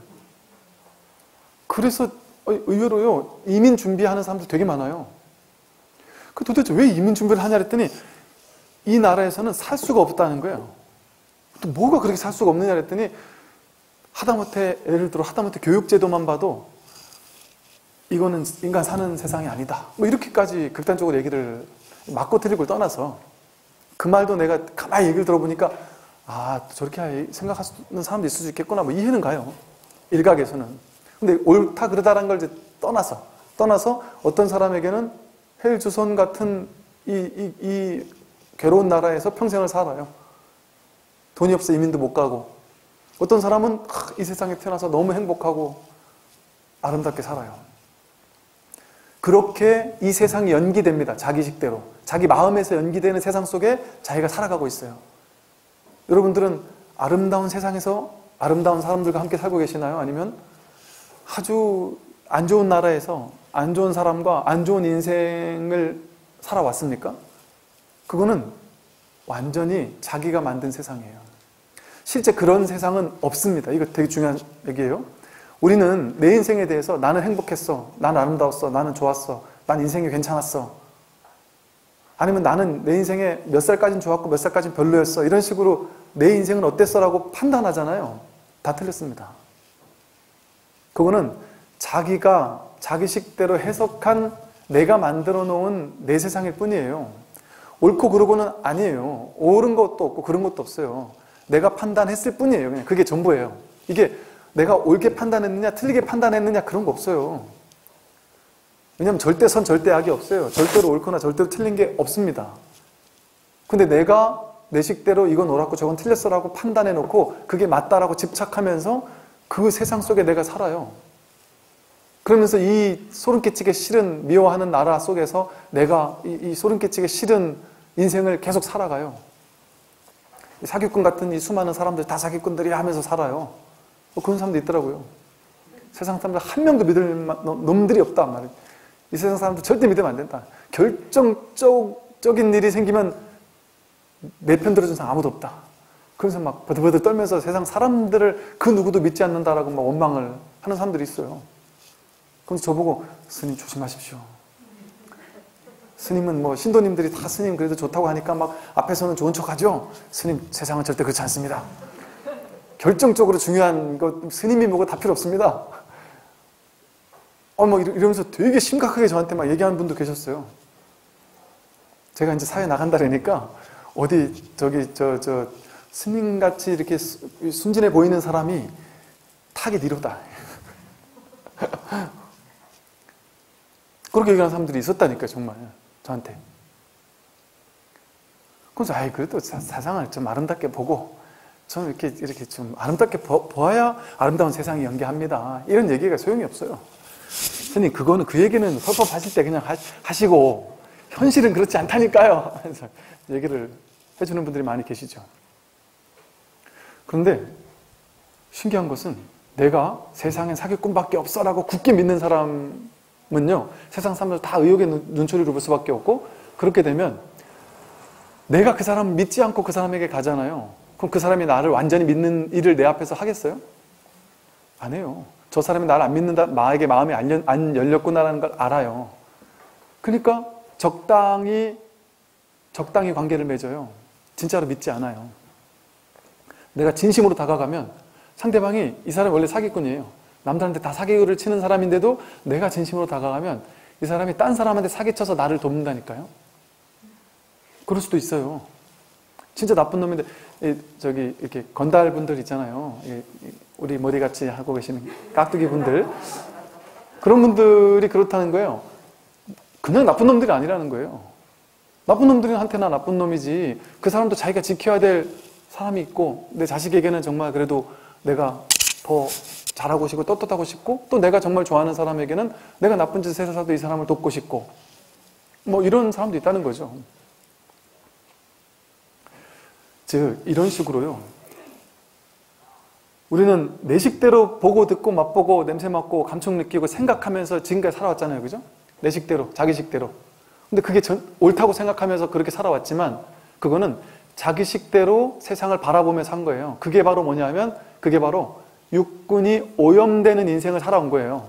그래서 의외로요, 이민 준비하는 사람들 되게 많아요. 도대체 왜 이민 준비를 하냐 했더니 이 나라에서는 살 수가 없다는 거예요. 또 뭐가 그렇게 살 수가 없느냐 했더니 하다못해, 예를 들어 하다못해 교육제도만 봐도 이거는 인간 사는 세상이 아니다, 이렇게까지 극단적으로 얘기를 맞고 틀리고를 떠나서, 그 말도 내가 가만히 얘기를 들어보니까 저렇게 생각하는 사람도 있을 수 있겠구나, 이해는 가요, 일각에서는. 근데 옳다 그르다라는 걸 이제 떠나서 어떤 사람에게는 헬조선 같은 이 괴로운 나라에서 평생을 살아요. 돈이 없어 이민도 못 가고, 어떤 사람은 이 세상에 태어나서 너무 행복하고 아름답게 살아요. 그렇게 이 세상이 연기됩니다. 자기 식대로. 자기 마음에서 연기되는 세상 속에 자기가 살아가고 있어요. 여러분들은 아름다운 세상에서 아름다운 사람들과 함께 살고 계시나요? 아니면 아주 안 좋은 나라에서 안 좋은 사람과 안 좋은 인생을 살아왔습니까? 그거는 완전히 자기가 만든 세상이에요. 실제 그런 세상은 없습니다. 이거 되게 중요한 얘기예요. 우리는 내 인생에 대해서 나는 행복했어, 나는 아름다웠어, 나는 좋았어, 난 인생이 괜찮았어, 아니면 나는 내 인생에 몇 살까지는 좋았고 몇 살까지는 별로였어, 이런 식으로 내 인생은 어땠어 라고 판단하잖아요. 다 틀렸습니다. 그거는 자기가 자기 식대로 해석한 내가 만들어 놓은 내 세상일 뿐이에요. 옳고 그르고는 아니에요. 옳은 것도 없고 그런 것도 없어요. 내가 판단했을 뿐이에요. 그냥 그게 전부예요. 이게 내가 옳게 판단했느냐 틀리게 판단했느냐 그런 거 없어요. 왜냐하면 절대 선 절대 악이 없어요. 절대로 옳거나 절대로 틀린 게 없습니다. 근데 내가 내 식대로 이건 옳았고 저건 틀렸어라고 판단해놓고 그게 맞다라고 집착하면서 그 세상 속에 내가 살아요. 그러면서 이 소름 끼치게 싫은 미워하는 나라 속에서 내가 이 소름 끼치게 싫은 인생을 계속 살아가요. 사기꾼 같은 이 수많은 사람들 다 사기꾼들이 하면서 살아요. 그런 사람도 있더라고요. 세상 사람들 한 명도 믿을 놈들이 없다 말이에요. 이 세상 사람들 절대 믿으면 안 된다. 결정적인 일이 생기면 내 편 들어준 사람 아무도 없다. 그래서 막 버들버들 떨면서 세상 사람들을 그 누구도 믿지 않는다라고 막 원망을 하는 사람들이 있어요. 그래서 저보고 스님 조심하십시오. 스님은 뭐 신도님들이 다 스님 그래도 좋다고 하니까 막 앞에서는 좋은 척하죠. 스님 세상은 절대 그렇지 않습니다. 결정적으로 중요한 거 스님이 뭐고 다 필요 없습니다. 뭐 이러면서 되게 심각하게 저한테 막 얘기하는 분도 계셨어요. 제가 이제 사회 나간다니까 어디 저기 저 스님같이 이렇게 순진해 보이는 사람이 타겟 1호다. 그렇게 얘기하는 사람들이 있었다니까요, 정말. 저한테. 그래서, 그래도 세상을 좀 아름답게 보고, 좀 이렇게 좀 아름답게 보아야 아름다운 세상이 연계합니다. 이런 얘기가 소용이 없어요. 스님, 그 얘기는 설법하실 때 그냥 하시고, 현실은 그렇지 않다니까요. 그래서 얘기를 해주는 분들이 많이 계시죠. 그런데, 신기한 것은, 내가 세상엔 사기꾼밖에 없어라고 굳게 믿는 사람은요, 세상 사람들 다 의욕의 눈초리로 볼 수밖에 없고, 그렇게 되면 내가 그 사람을 믿지 않고 그 사람에게 가잖아요. 그럼 그 사람이 나를 완전히 믿는 일을 내 앞에서 하겠어요? 안 해요. 저 사람이 나를 안 믿는다, 나에게 마음이 안 열렸구나라는 걸 알아요. 그러니까 적당히 관계를 맺어요. 진짜로 믿지 않아요. 내가 진심으로 다가가면 상대방이 이 사람이 원래 사기꾼이에요. 남들한테 다 사기를 치는 사람인데도 내가 진심으로 다가가면 이 사람이 딴 사람한테 사기쳐서 나를 돕는다니까요. 그럴 수도 있어요. 진짜 나쁜 놈인데 저기 이렇게 건달 분들 있잖아요. 우리 머리같이 하고 계시는 깍두기 분들, 그런 분들이 그렇다는 거예요. 그냥 나쁜 놈들이 아니라는 거예요. 나쁜 놈들한테나 나쁜 놈이지, 그 사람도 자기가 지켜야 될 사람이 있고, 내 자식에게는 정말 그래도 내가 더 잘하고 싶고 떳떳하고 싶고, 또 내가 정말 좋아하는 사람에게는 내가 나쁜 짓을 해서라도 이 사람을 돕고 싶고, 뭐 이런 사람도 있다는 거죠. 즉 이런 식으로요, 우리는 내 식대로 보고 듣고 맛보고 냄새 맡고 감촉 느끼고 생각하면서 지금까지 살아왔잖아요. 그죠? 내 식대로, 자기 식대로. 근데 그게 옳다고 생각하면서 그렇게 살아왔지만, 그거는 자기 식대로 세상을 바라보면서 한 거예요. 그게 바로 뭐냐면, 그게 바로 육군이 오염되는 인생을 살아온 거예요.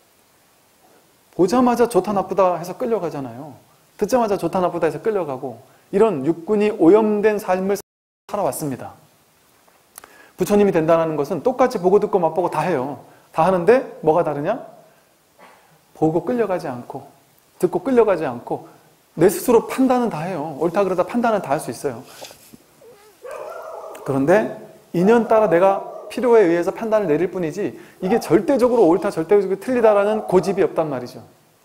보자마자 좋다 나쁘다 해서 끌려가잖아요. 듣자마자 좋다 나쁘다 해서 끌려가고, 이런 육군이 오염된 삶을 살아왔습니다. 부처님이 된다는 것은 똑같이 보고 듣고 맛보고 다 해요. 다 하는데 뭐가 다르냐? 보고 끌려가지 않고, 듣고 끌려가지 않고, 내 스스로 판단은 다 해요. 옳다 그러다 판단은 다 할 수 있어요. 그런데 인연 따라 내가 필요에 의해서 판단을 내릴 뿐이지, 이게 절대적으로 옳다, 절대적으로 틀리다라는 고집이 없단 말이죠.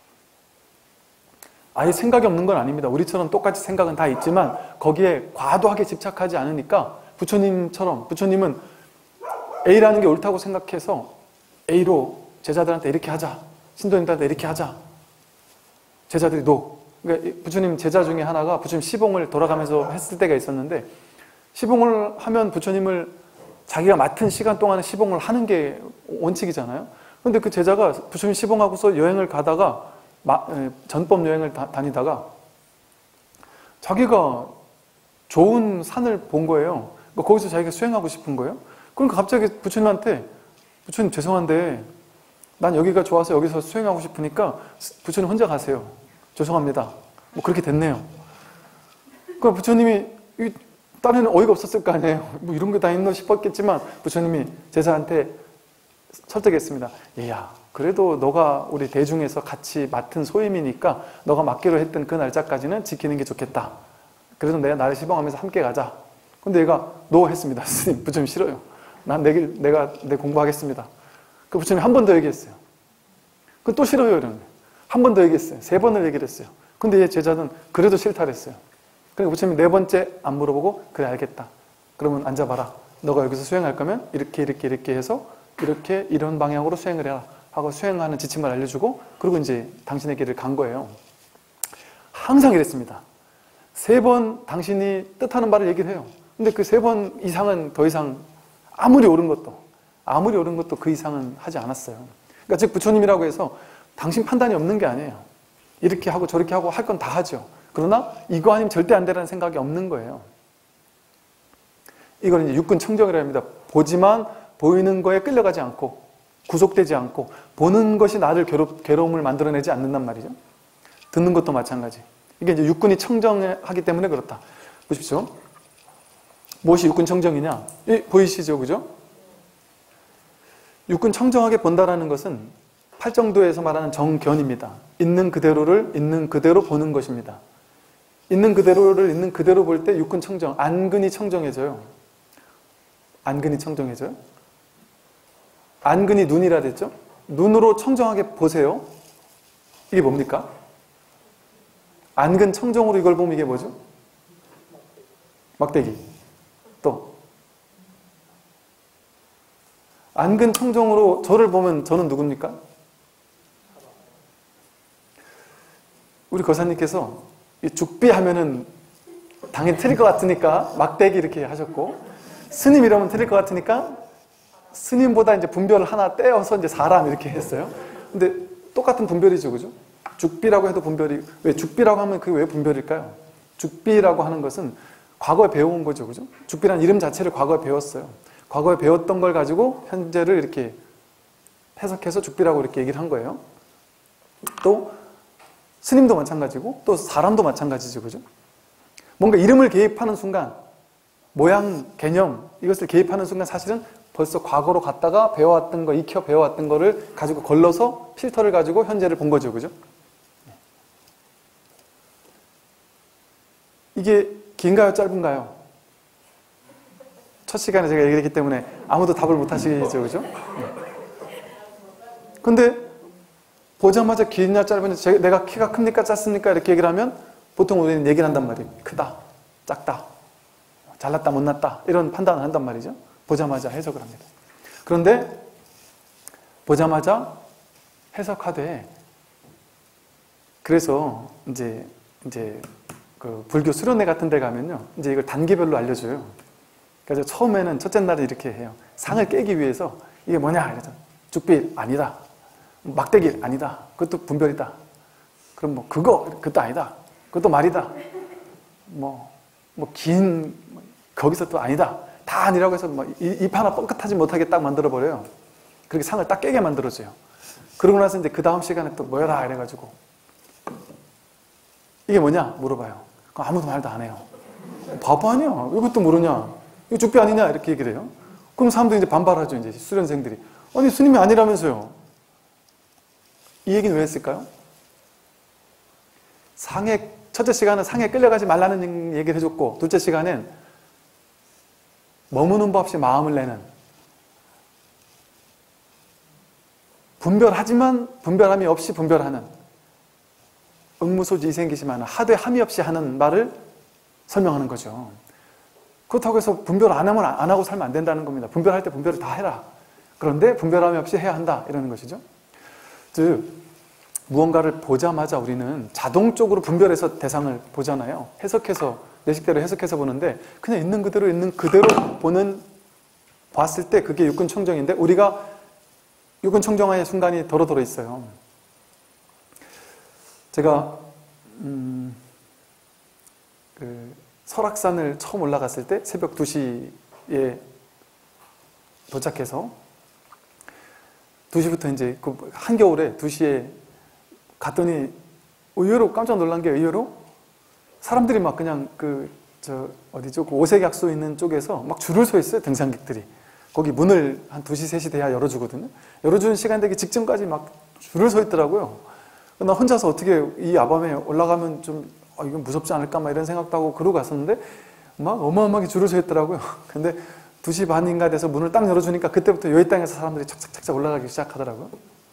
아예 생각이 없는 건 아닙니다. 우리처럼 똑같이 생각은 다 있지만 거기에 과도하게 집착하지 않으니까, 부처님처럼, 부처님은 A라는 게 옳다고 생각해서 A로 제자들한테 이렇게 하자, 신도님들한테 이렇게 하자, 제자들이 노. 그러니까 부처님 제자 중에 하나가 부처님 시봉을 돌아가면서 했을 때가 있었는데, 시봉을 하면 부처님을 자기가 맡은 시간 동안에 시봉을 하는 게 원칙이잖아요. 그런데 그 제자가 부처님 시봉하고서 여행을 가다가, 전법 여행을 다니다가 자기가 좋은 산을 본 거예요. 거기서 자기가 수행하고 싶은 거예요. 그러니까 갑자기 부처님한테, 부처님 죄송한데 난 여기가 좋아서 여기서 수행하고 싶으니까 부처님 혼자 가세요. 죄송합니다. 뭐 그렇게 됐네요. 그러니까 부처님이, 딴에는 어이가 없었을 거 아니에요. 뭐 이런 게 다 있나 싶었겠지만 부처님이 제자한테 설득했습니다. 얘야, 그래도 너가 우리 대중에서 같이 맡은 소임이니까 너가 맡기로 했던 그 날짜까지는 지키는 게 좋겠다. 그래도 내가 나를 시봉하면서 함께 가자. 근데 얘가 노 했습니다. 스님, 부처님 싫어요. 난 내가 공부하겠습니다. 그 부처님이 한 번 더 얘기했어요. 그 또 싫어요. 이러는 한 번 더 얘기했어요. 3번을 얘기를 했어요. 근데 얘 제자는 그래도 싫다 그랬어요. 그러니까 부처님이 4번째 안 물어보고 그래 알겠다. 그러면 앉아봐라. 너가 여기서 수행할 거면 이렇게 해서 이렇게 이런 방향으로 수행을 해라 하고 수행하는 지침을 알려주고 그리고 이제 당신의 길을 간 거예요. 항상 이랬습니다. 3번 당신이 뜻하는 바를 얘기를 해요. 근데 그 3번 이상은 더 이상 아무리 옳은 것도 그 이상은 하지 않았어요. 그러니까 즉 부처님이라고 해서 당신 판단이 없는 게 아니에요. 이렇게 하고 저렇게 하고 할 건 다 하죠. 그러나 이거 아니면 절대 안 되라는 생각이 없는 거예요. 이걸 이제 육군 청정이라고 합니다. 보지만 보이는 거에 끌려가지 않고 구속되지 않고 보는 것이 나를 괴로움을 만들어내지 않는단 말이죠. 듣는 것도 마찬가지. 이게 이제 육군이 청정하기 때문에 그렇다. 보십시오. 무엇이 육군 청정이냐? 보이시죠? 그죠? 육군 청정하게 본다라는 것은 팔정도에서 말하는 정견입니다. 있는 그대로를 있는 그대로 보는 것입니다. 있는 그대로를 있는 그대로 볼 때 육군 청정, 안근이 청정해져요. 안근이 청정해져요. 안근이 눈이라 됐죠? 눈으로 청정하게 보세요. 이게 뭡니까? 안근 청정으로 이걸 보면 이게 뭐죠? 막대기. 또 안근 청정으로 저를 보면 저는 누굽니까? 우리 거사님께서 죽비 하면은 당연히 틀릴 것 같으니까 막대기 이렇게 하셨고, 스님 이러면 틀릴 것 같으니까 스님보다 이제 분별을 하나 떼어서 이제 사람 이렇게 했어요. 근데 똑같은 분별이죠, 그죠? 죽비라고 해도 분별이, 왜 죽비라고 하면 그게 왜 분별일까요? 죽비라고 하는 것은 과거에 배워온 거죠, 그죠? 죽비라는 이름 자체를 과거에 배웠어요. 과거에 배웠던 걸 가지고 현재를 이렇게 해석해서 죽비라고 이렇게 얘기를 한 거예요. 또 스님도 마찬가지고 또 사람도 마찬가지죠, 그죠? 뭔가 이름을 개입하는 순간, 모양, 개념 이것을 개입하는 순간 사실은 벌써 과거로 갔다가 배워왔던 거, 익혀 배워왔던 거를 가지고 걸러서 필터를 가지고 현재를 본 거죠, 그죠? 이게 긴가요, 짧은가요? 첫 시간에 제가 얘기했기 때문에 아무도 답을 못 하시죠, 그죠? 근데 보자마자 기냐 짧으냐, 내가 키가 큽니까 작습니까 이렇게 얘기를 하면 보통 우리는 얘기를 한단 말이에요. 크다, 작다, 잘났다 못났다 이런 판단을 한단 말이죠. 보자마자 해석을 합니다. 그런데 보자마자 해석하되, 그래서 이제 그 불교 수련회 같은 데 가면요, 이제 이걸 단계별로 알려줘요. 그래서 처음에는 첫째 날에 이렇게 해요. 상을 깨기 위해서 이게 뭐냐 이래서 죽비 아니다, 막대기 아니다, 그것도 분별이다. 그럼 뭐 그것도 아니다, 그것도 말이다, 긴 거기서 또 아니다, 다 아니라고 해서 입 하나 뻥끗하지 못하게 딱 만들어 버려요. 그렇게 상을 딱 깨게 만들어줘요. 그러고 나서 이제 그 다음 시간에 또 뭐여라 이래가지고 이게 뭐냐 물어봐요. 그럼 아무도 말도 안 해요. 바보 아니야, 이것도 모르냐, 이거 죽비 아니냐 이렇게 얘기를 해요. 그럼 사람들이 이제 반발하죠. 이제 수련생들이, 아니 스님이 아니라면서요. 이 얘기는 왜 했을까요? 첫째 시간은 상에 끌려가지 말라는 얘기를 해줬고, 둘째 시간엔 머무는 법 없이 마음을 내는, 분별하지만 분별함이 없이 분별하는, 응무소지 이생기심하는, 하되 함이 없이 하는 말을 설명하는 거죠. 그렇다고 해서 분별 안 하면 안 하고 살면 안 된다는 겁니다. 분별할 때 분별을 다 해라. 그런데 분별함이 없이 해야 한다 이러는 것이죠. 즉 무언가를 보자마자 우리는 자동적으로 분별해서 대상을 보잖아요. 해석해서 내 식대로 해석해서 보는데, 그냥 있는 그대로 봤을 때 그게 육근청정인데, 우리가 육근청정의 순간이 더러더러 있어요. 제가 설악산을 처음 올라갔을 때 새벽 2시에 도착해서 2시부터 이제 한겨울에 2시에 갔더니 의외로 깜짝 놀란 게, 의외로 사람들이 막 그냥 어디죠? 그 오색약소 있는 쪽에서 막 줄을 서 있어요, 등산객들이. 거기 문을 한 2시, 3시 돼야 열어주거든요. 열어주는 시간 되기 직전까지 막 줄을 서 있더라고요. 나 혼자서 어떻게 이 야밤에 올라가면 좀 이건 무섭지 않을까 막 이런 생각도 하고 그러고 갔었는데, 막 어마어마하게 줄을 서 있더라고요. 근데 2시 반인가 돼서 문을 딱 열어주니까 그때부터 여기 땅에서 사람들이 착착착착 올라가기 시작하더라고요.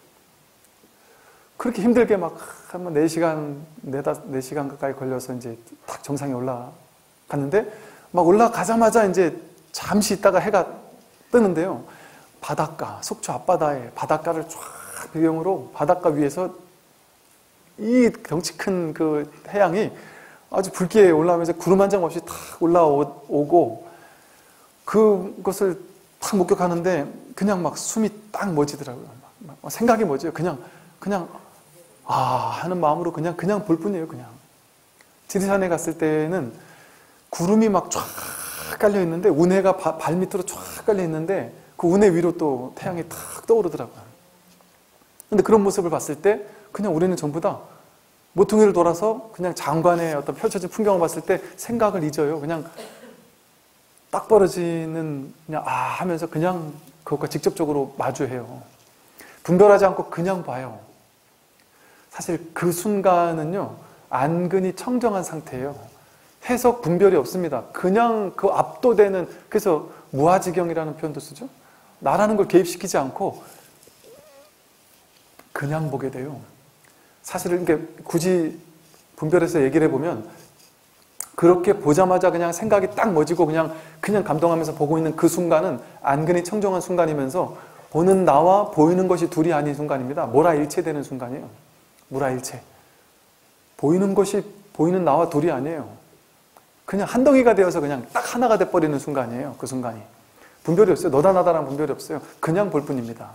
그렇게 힘들게 막 한 4시간, 4시간 가까이 걸려서 이제 딱 정상에 올라갔는데 막 올라가자마자 이제 잠시 있다가 해가 뜨는데요. 바닷가, 속초 앞바다에 바닷가를 쫙 배경으로 바닷가 위에서 이 덩치 큰 그 태양이 아주 붉게 올라오면서 구름 한 점 없이 탁 올라오고 그것을 탁 목격하는데 그냥 막 숨이 딱 멎이더라고요. 막 생각이 멎어요. 그냥 하는 마음으로 그냥 볼 뿐이에요. 그냥 지리산에 갔을 때는 구름이 막 쫙 깔려 있는데 운해가 발 밑으로 쫙 깔려 있는데 그 운해 위로 또 태양이 탁 떠오르더라고요. 근데 그런 모습을 봤을 때 그냥 우리는 전부 다 모퉁이를 돌아서 그냥 장관의 어떤 펼쳐진 풍경을 봤을 때 생각을 잊어요. 그냥 딱 벌어지는 그냥 하면서 그냥 그것과 직접적으로 마주해요. 분별하지 않고 그냥 봐요. 사실 그 순간은요, 안근이 청정한 상태예요. 해석 분별이 없습니다. 그냥 그 압도되는, 그래서 무아지경이라는 표현도 쓰죠. 나라는 걸 개입시키지 않고 그냥 보게 돼요. 사실은 이게 굳이 분별해서 얘기를 해보면 그렇게 보자마자 그냥 생각이 딱 멎이고 그냥 감동하면서 보고 있는 그 순간은 안근이 청정한 순간이면서 보는 나와 보이는 것이 둘이 아닌 순간입니다. 모라일체되는 순간이에요. 무라일체. 보이는 것이 보이는 나와 둘이 아니에요. 그냥 한 덩이가 되어서 그냥 딱 하나가 돼버리는 순간이에요. 그 순간이. 분별이 없어요. 너다 나다라는 분별이 없어요. 그냥 볼 뿐입니다.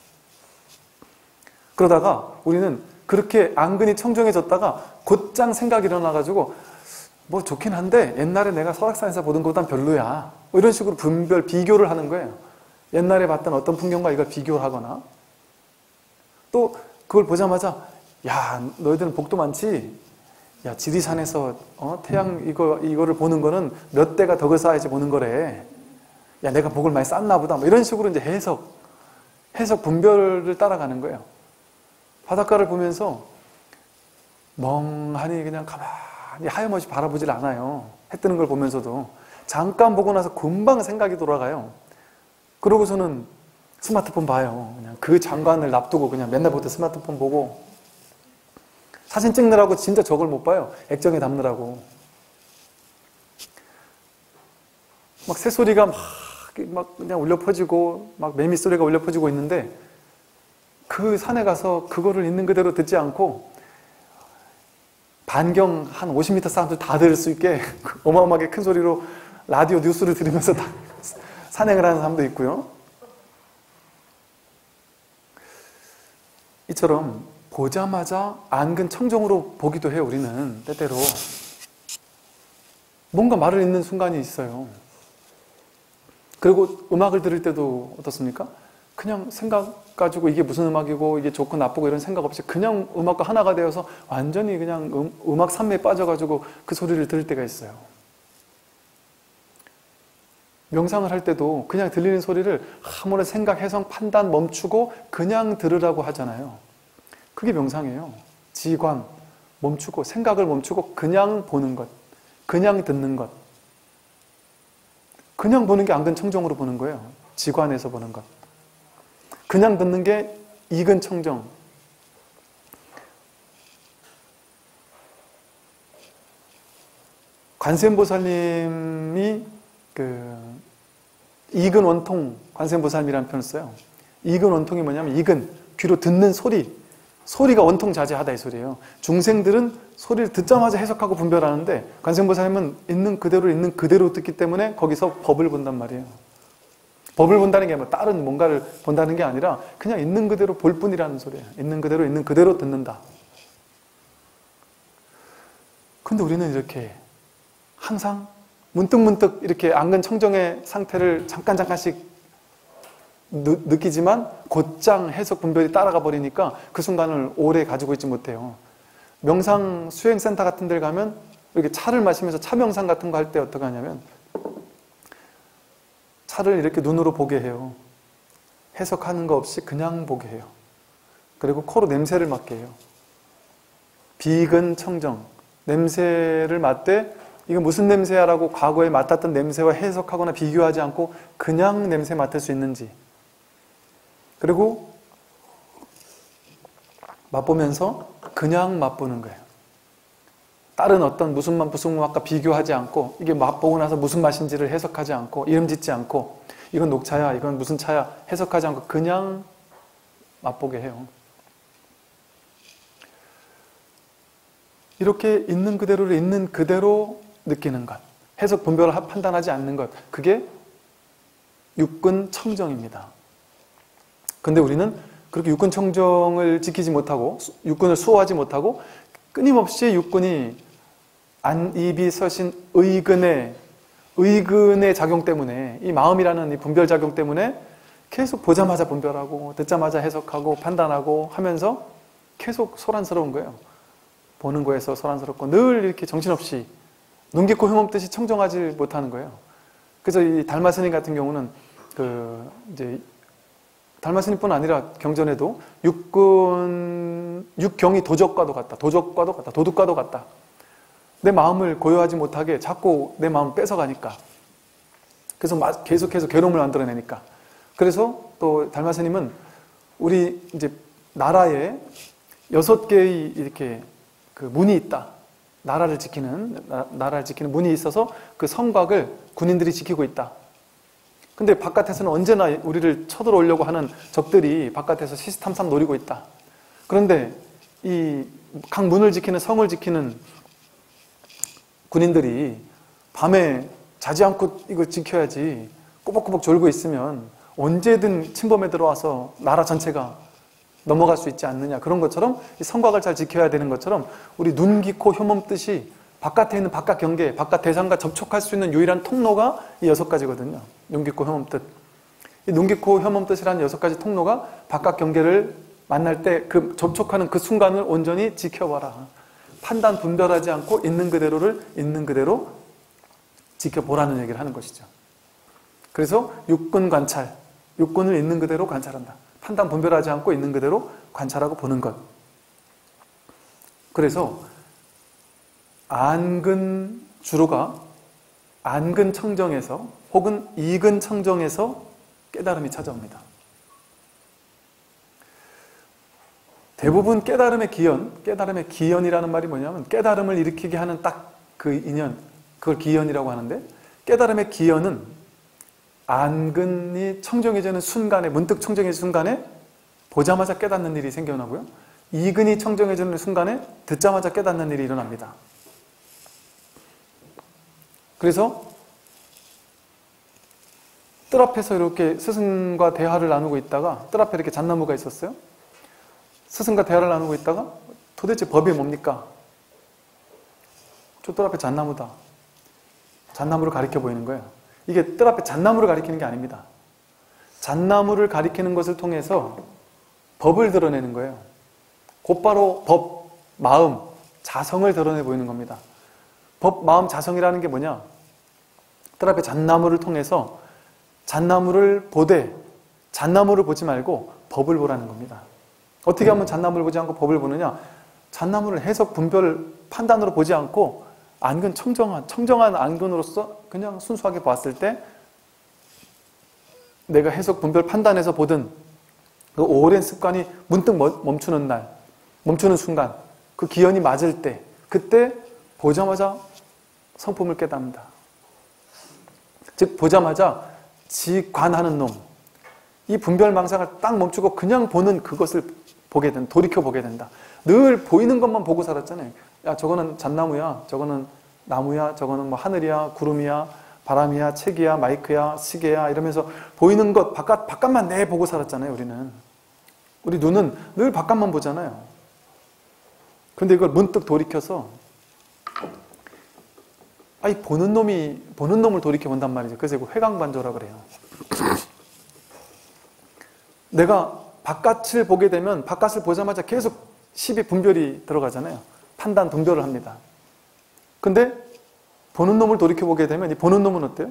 그러다가 우리는 그렇게 안근이 청정해졌다가 곧장 생각이 일어나가지고 뭐 좋긴 한데 옛날에 내가 설악산에서 보던 것보단 별로야. 뭐 이런 식으로 분별, 비교를 하는 거예요. 옛날에 봤던 어떤 풍경과 이걸 비교를 하거나 또 그걸 보자마자 야, 너희들은 복도 많지? 야, 지리산에서 태양 이거를 보는 거는 몇 대가 덕을 쌓아야지 보는 거래. 야, 내가 복을 많이 쌓나 보다. 뭐 이런 식으로 이제 해석 분별을 따라가는 거예요. 바닷가를 보면서 멍하니 그냥 가만히 하염없이 바라보질 않아요. 해 뜨는 걸 보면서도. 잠깐 보고 나서 금방 생각이 돌아가요. 그러고서는 스마트폰 봐요. 그냥 그 장관을 놔두고 그냥 맨날 볼 때 스마트폰 보고 사진 찍느라고 진짜 저걸 못 봐요. 액정에 담느라고. 막 새소리가 막 그냥 울려 퍼지고 막 매미 소리가 울려 퍼지고 있는데 그 산에 가서 그거를 있는 그대로 듣지 않고 반경 한 50m 사람들 다 들을 수 있게 어마어마하게 큰 소리로 라디오 뉴스를 들으면서 다 산행을 하는 사람도 있고요. 이처럼 보자마자 안근 청정으로 보기도 해요. 우리는 때때로 뭔가 말을 잇는 순간이 있어요. 그리고 음악을 들을 때도 어떻습니까? 그냥 생각 가지고 이게 무슨 음악이고 이게 좋고 나쁘고 이런 생각 없이 그냥 음악과 하나가 되어서 완전히 그냥 음악 산매에 빠져가지고 그 소리를 들을 때가 있어요. 명상을 할 때도 그냥 들리는 소리를 아무런 생각, 해석, 판단 멈추고 그냥 들으라고 하잖아요. 그게 명상이에요. 지관, 멈추고 생각을 멈추고 그냥 보는 것, 그냥 듣는 것. 그냥 보는 게 안근 청정으로 보는 거예요. 지관에서 보는 것. 그냥 듣는 게 이근 청정. 관세음보살님이 이근 원통 관세음보살이라는 표현을 써요. 이근 원통이 뭐냐면 이근, 귀로 듣는 소리가 원통자재하다 이 소리예요. 중생들은 소리를 듣자마자 해석하고 분별하는데 관세음보살님은 있는 그대로 듣기 때문에 거기서 법을 본단 말이에요. 법을 본다는 게 뭐 다른 뭔가를 본다는 게 아니라 그냥 있는 그대로 볼 뿐이라는 소리예요. 있는 그대로 듣는다. 근데 우리는 이렇게 항상 문득문득 이렇게 안근 청정의 상태를 잠깐씩 느끼지만 곧장 해석 분별이 따라가 버리니까 그 순간을 오래 가지고 있지 못해요. 명상 수행센터 같은 데 가면 이렇게 차를 마시면서 차 명상 같은 거 할 때 어떻게 하냐면 차를 이렇게 눈으로 보게 해요. 해석하는 거 없이 그냥 보게 해요. 그리고 코로 냄새를 맡게 해요. 비근 청정. 냄새를 맡되 이거 무슨 냄새야 라고 과거에 맡았던 냄새와 해석하거나 비교하지 않고 그냥 냄새 맡을 수 있는지, 그리고 맛보면서 그냥 맛보는 거예요. 다른 어떤 무슨 맛과 비교하지 않고, 이게 맛보고 나서 무슨 맛인지를 해석하지 않고, 이름 짓지 않고, 이건 녹차야, 이건 무슨 차야 해석하지 않고 그냥 맛보게 해요. 이렇게 있는 그대로를 있는 그대로 느끼는 것, 해석 분별을 판단하지 않는 것, 그게 육군 청정입니다. 근데 우리는 그렇게 육군 청정을 지키지 못하고, 육군을 수호하지 못하고, 끊임없이 육군이 안입이 서신 의근의 작용 때문에, 이 마음이라는 이 분별 작용 때문에 계속 보자마자 분별하고, 듣자마자 해석하고, 판단하고 하면서 계속 소란스러운 거예요. 보는 거에서 소란스럽고 늘 이렇게 정신없이 눈 깊고 흉 없듯이 청정하지 못하는 거예요. 그래서 이 달마스님 같은 경우는 이제 달마스님뿐 아니라 경전에도 육경이 도적과도 같다, 도둑과도 같다. 내 마음을 고요하지 못하게 자꾸 내 마음을 뺏어가니까, 그래서 계속해서 괴로움을 만들어내니까. 그래서 또 달마스님은 우리 이제 나라에 6개의 이렇게 그 문이 있다. 나라를 지키는 문이 있어서 그 성곽을 군인들이 지키고 있다. 근데 바깥에서는 언제나 우리를 쳐들어오려고 하는 적들이 바깥에서 시시탐탐 노리고 있다. 그런데 이 각 문을 지키는, 성을 지키는 군인들이 밤에 자지 않고 이거 지켜야지 꼬박꼬박 졸고 있으면 언제든 침범에 들어와서 나라 전체가 넘어갈 수 있지 않느냐. 그런 것처럼 이 성곽을 잘 지켜야 되는 것처럼 우리 눈, 귀, 코, 혐 없듯이 바깥에 있는 바깥 경계, 바깥 대상과 접촉할 수 있는 유일한 통로가 이 6가지거든요. 눈, 귀, 코, 혐 없듯. 이 눈, 귀, 코, 혐 없듯이라는 6가지 통로가 바깥 경계를 만날 때 그 접촉하는 그 순간을 온전히 지켜봐라. 판단, 분별하지 않고 있는 그대로를 있는 그대로 지켜보라는 얘기를 하는 것이죠. 그래서 육군 관찰, 육군을 있는 그대로 관찰한다. 판단, 분별하지 않고 있는 그대로 관찰하고 보는 것. 그래서 안근 주로가 안근 청정에서 혹은 이근 청정에서 깨달음이 찾아옵니다. 대부분 깨달음의 기연이라는 말이 뭐냐면 깨달음을 일으키게 하는 딱 그 인연, 그걸 기연이라고 하는데, 깨달음의 기연은 안근이 청정해지는 순간에, 문득 청정해지는 순간에 보자마자 깨닫는 일이 생겨나고요. 이근이 청정해지는 순간에 듣자마자 깨닫는 일이 일어납니다. 그래서 뜰 앞에서 이렇게 스승과 대화를 나누고 있다가, 뜰 앞에 이렇게 잣나무가 있었어요. 스승과 대화를 나누고 있다가 도대체 법이 뭡니까? 저 뜰 앞에 잣나무다. 잣나무를 가리켜 보이는 거예요. 이게 뜰 앞에 잣나무를 가리키는 게 아닙니다. 잣나무를 가리키는 것을 통해서 법을 드러내는 거예요. 곧바로 법, 마음, 자성을 드러내 보이는 겁니다. 법, 마음, 자성이라는 게 뭐냐? 뜰 앞에 잣나무를 통해서 잣나무를 보되 잣나무를 보지 말고 법을 보라는 겁니다. 어떻게 하면 잣나무를 보지 않고 법을 보느냐? 잣나무를 해석, 분별, 판단으로 보지 않고 안근, 청정한 안근으로서 그냥 순수하게 봤을 때 내가 해석, 분별, 판단해서 보던 그 오랜 습관이 문득 멈추는 날, 멈추는 순간, 그 기연이 맞을 때, 그때 보자마자 성품을 깨닫는다. 즉 보자마자 지관하는 놈, 이 분별망상을 딱 멈추고 그냥 보는 그것을 보게 된다. 돌이켜보게 된다. 늘 보이는 것만 보고 살았잖아요. 야, 저거는 잣나무야, 저거는 나무야, 저거는 뭐 하늘이야, 구름이야, 바람이야, 책이야, 마이크야, 시계야 이러면서 보이는 것 바깥만 내보고 살았잖아요. 우리 눈은 늘 바깥만 보잖아요. 근데 이걸 문득 돌이켜서 보는 놈을 돌이켜 본단 말이죠. 그래서 이거 회광반조라 그래요. 내가 바깥을 보게 되면 바깥을 보자마자 계속 시비 분별이 들어가잖아요. 판단, 분별을 합니다. 근데 보는 놈을 돌이켜보게 되면 이 보는 놈은 어때요?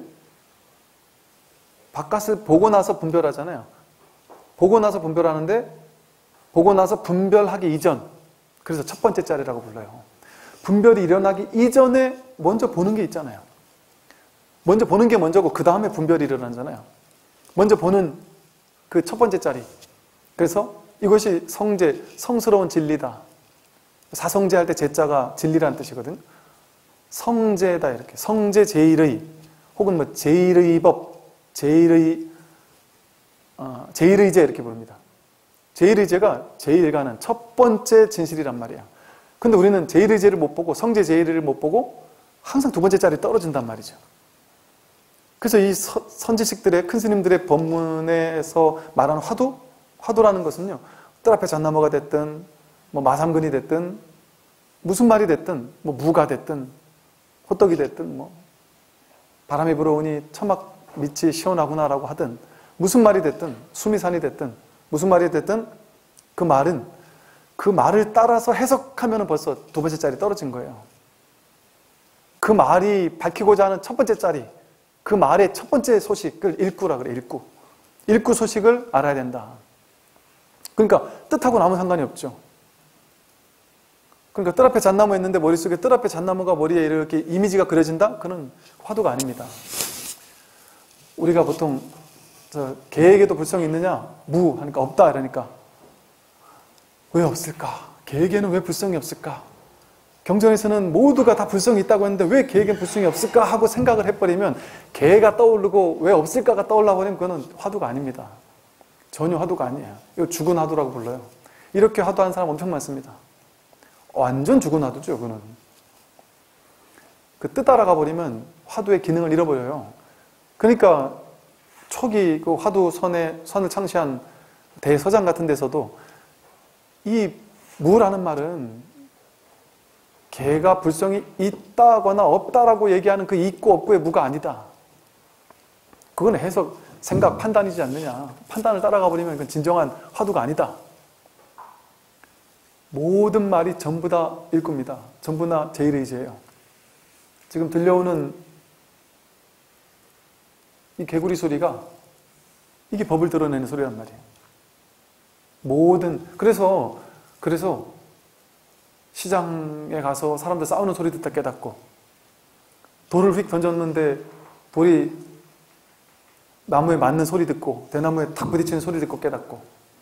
바깥을 보고 나서 분별하잖아요. 보고 나서 분별하는데 보고 나서 분별하기 이전, 그래서 첫 번째 자리라고 불러요. 분별이 일어나기 이전에 먼저 보는 게 있잖아요. 먼저 보는 게 먼저고 그 다음에 분별이 일어나잖아요. 먼저 보는 그 첫 번째 자리. 그래서 이것이 성제, 성스러운 진리다. 사성제할 때 제자가 진리라는 뜻이거든. 성제다 이렇게. 성제 제일의 혹은 뭐 제일의 법, 제일의제 이렇게 부릅니다. 제일의제가 제일가는 첫 번째 진실이란 말이야. 근데 우리는 제일의제를 못 보고 성제 제일을 못 보고 항상 두 번째 자리 떨어진단 말이죠. 그래서 이 선지식들의 큰 스님들의 법문에서 말하는 화두라는 것은요, 뜰 앞에 잣나무가 됐든 뭐 마삼근이 됐든 무슨 말이 됐든 뭐 무가 됐든 호떡이 됐든 뭐 바람이 불어오니 처막 밑이 시원하구나라고 하든 무슨 말이 됐든 수미산이 됐든 무슨 말이 됐든 그 말은 그 말을 따라서 해석하면 벌써 두 번째 자리 떨어진 거예요. 그 말이 밝히고자 하는 첫 번째 자리, 그 말의 첫 번째 소식을 일구라 그래. 일구 소식을 알아야 된다. 그러니까 뜻하고는 아무 상관이 없죠. 그러니까 뜰 앞에 잣나무 있는데 머릿속에 뜰 앞에 잣나무가 머리에 이렇게 이미지가 그려진다? 그건 화두가 아닙니다. 우리가 보통 개에게도 불성이 있느냐? 무 하니까 없다 이러니까 왜 없을까? 개에게는 왜 불성이 없을까? 경전에서는 모두가 다 불성이 있다고 했는데 왜 개에게는 불성이 없을까 하고 생각을 해버리면 개가 떠오르고 왜 없을까가 떠올라버리면 그거는 화두가 아닙니다. 전혀 화두가 아니에요. 이거 죽은 화두라고 불러요. 이렇게 화두하는 사람 엄청 많습니다. 완전 죽은 화두죠, 그거는. 그 뜻 알아가 버리면 화두의 기능을 잃어버려요. 그러니까 초기 그 화두 선을 창시한 대서장 같은 데서도 이 무라는 말은 개가 불성이 있다거나 없다라고 얘기하는 그 있고 없고의 무가 아니다. 그건 해석, 생각, 판단이지 않느냐. 판단을 따라가 버리면 그건 진정한 화두가 아니다. 모든 말이 전부 다 일구입니다. 전부 다 제일의제예요. 지금 들려오는 이 개구리 소리가 이게 법을 드러내는 소리란 말이에요. 그래서 시장에 가서 사람들 싸우는 소리 듣다 깨닫고 돌을 휙 던졌는데 돌이 나무에 맞는 소리 듣고 대나무에 탁 부딪히는 소리 듣고 깨닫고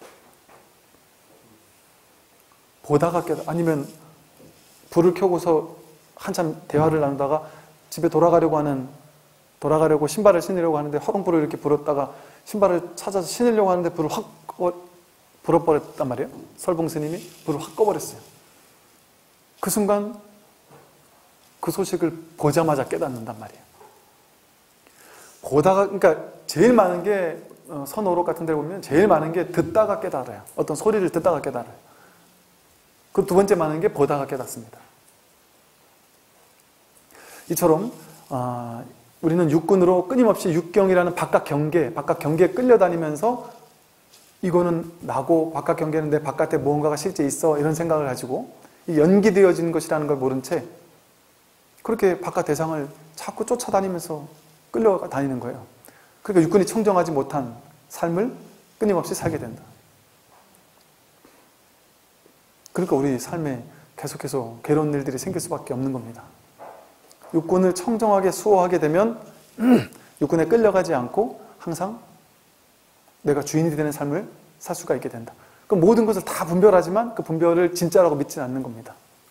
보다가 아니면 불을 켜고서 한참 대화를 나누다가 집에 돌아가려고 신발을 신으려고 하는데 화롱불을 이렇게 불었다가 신발을 찾아서 신으려고 하는데 불을 확 불어버렸단 말이에요. 설봉 스님이 불을 확 꺼버렸어요. 그 순간 그 소식을 보자마자 깨닫는단 말이에요. 보다가, 그러니까 제일 많은 게 선오록 같은 데 보면 제일 많은 게 듣다가 깨달아요. 어떤 소리를 듣다가 깨달아요. 그 두 번째 많은 게 보다가 깨닫습니다. 이처럼 우리는 육군으로 끊임없이 육경이라는 바깥 경계에 끌려다니면서 이거는 나고 바깥 경계는 내 바깥에 무언가가 실제 있어 이런 생각을 가지고 이 연기되어진 것이라는 걸 모른 채 그렇게 바깥 대상을 자꾸 쫓아다니면서 끌려다니는 거예요. 그러니까 육군이 청정하지 못한 삶을 끊임없이 살게 된다. 그러니까 우리 삶에 계속해서 괴로운 일들이 생길 수밖에 없는 겁니다. 육군을 청정하게 수호하게 되면 육군에 끌려가지 않고 항상 내가 주인이 되는 삶을 살 수가 있게 된다. 그 모든 것을 다 분별하지만 그 분별을 진짜라고 믿지는 않는 겁니다.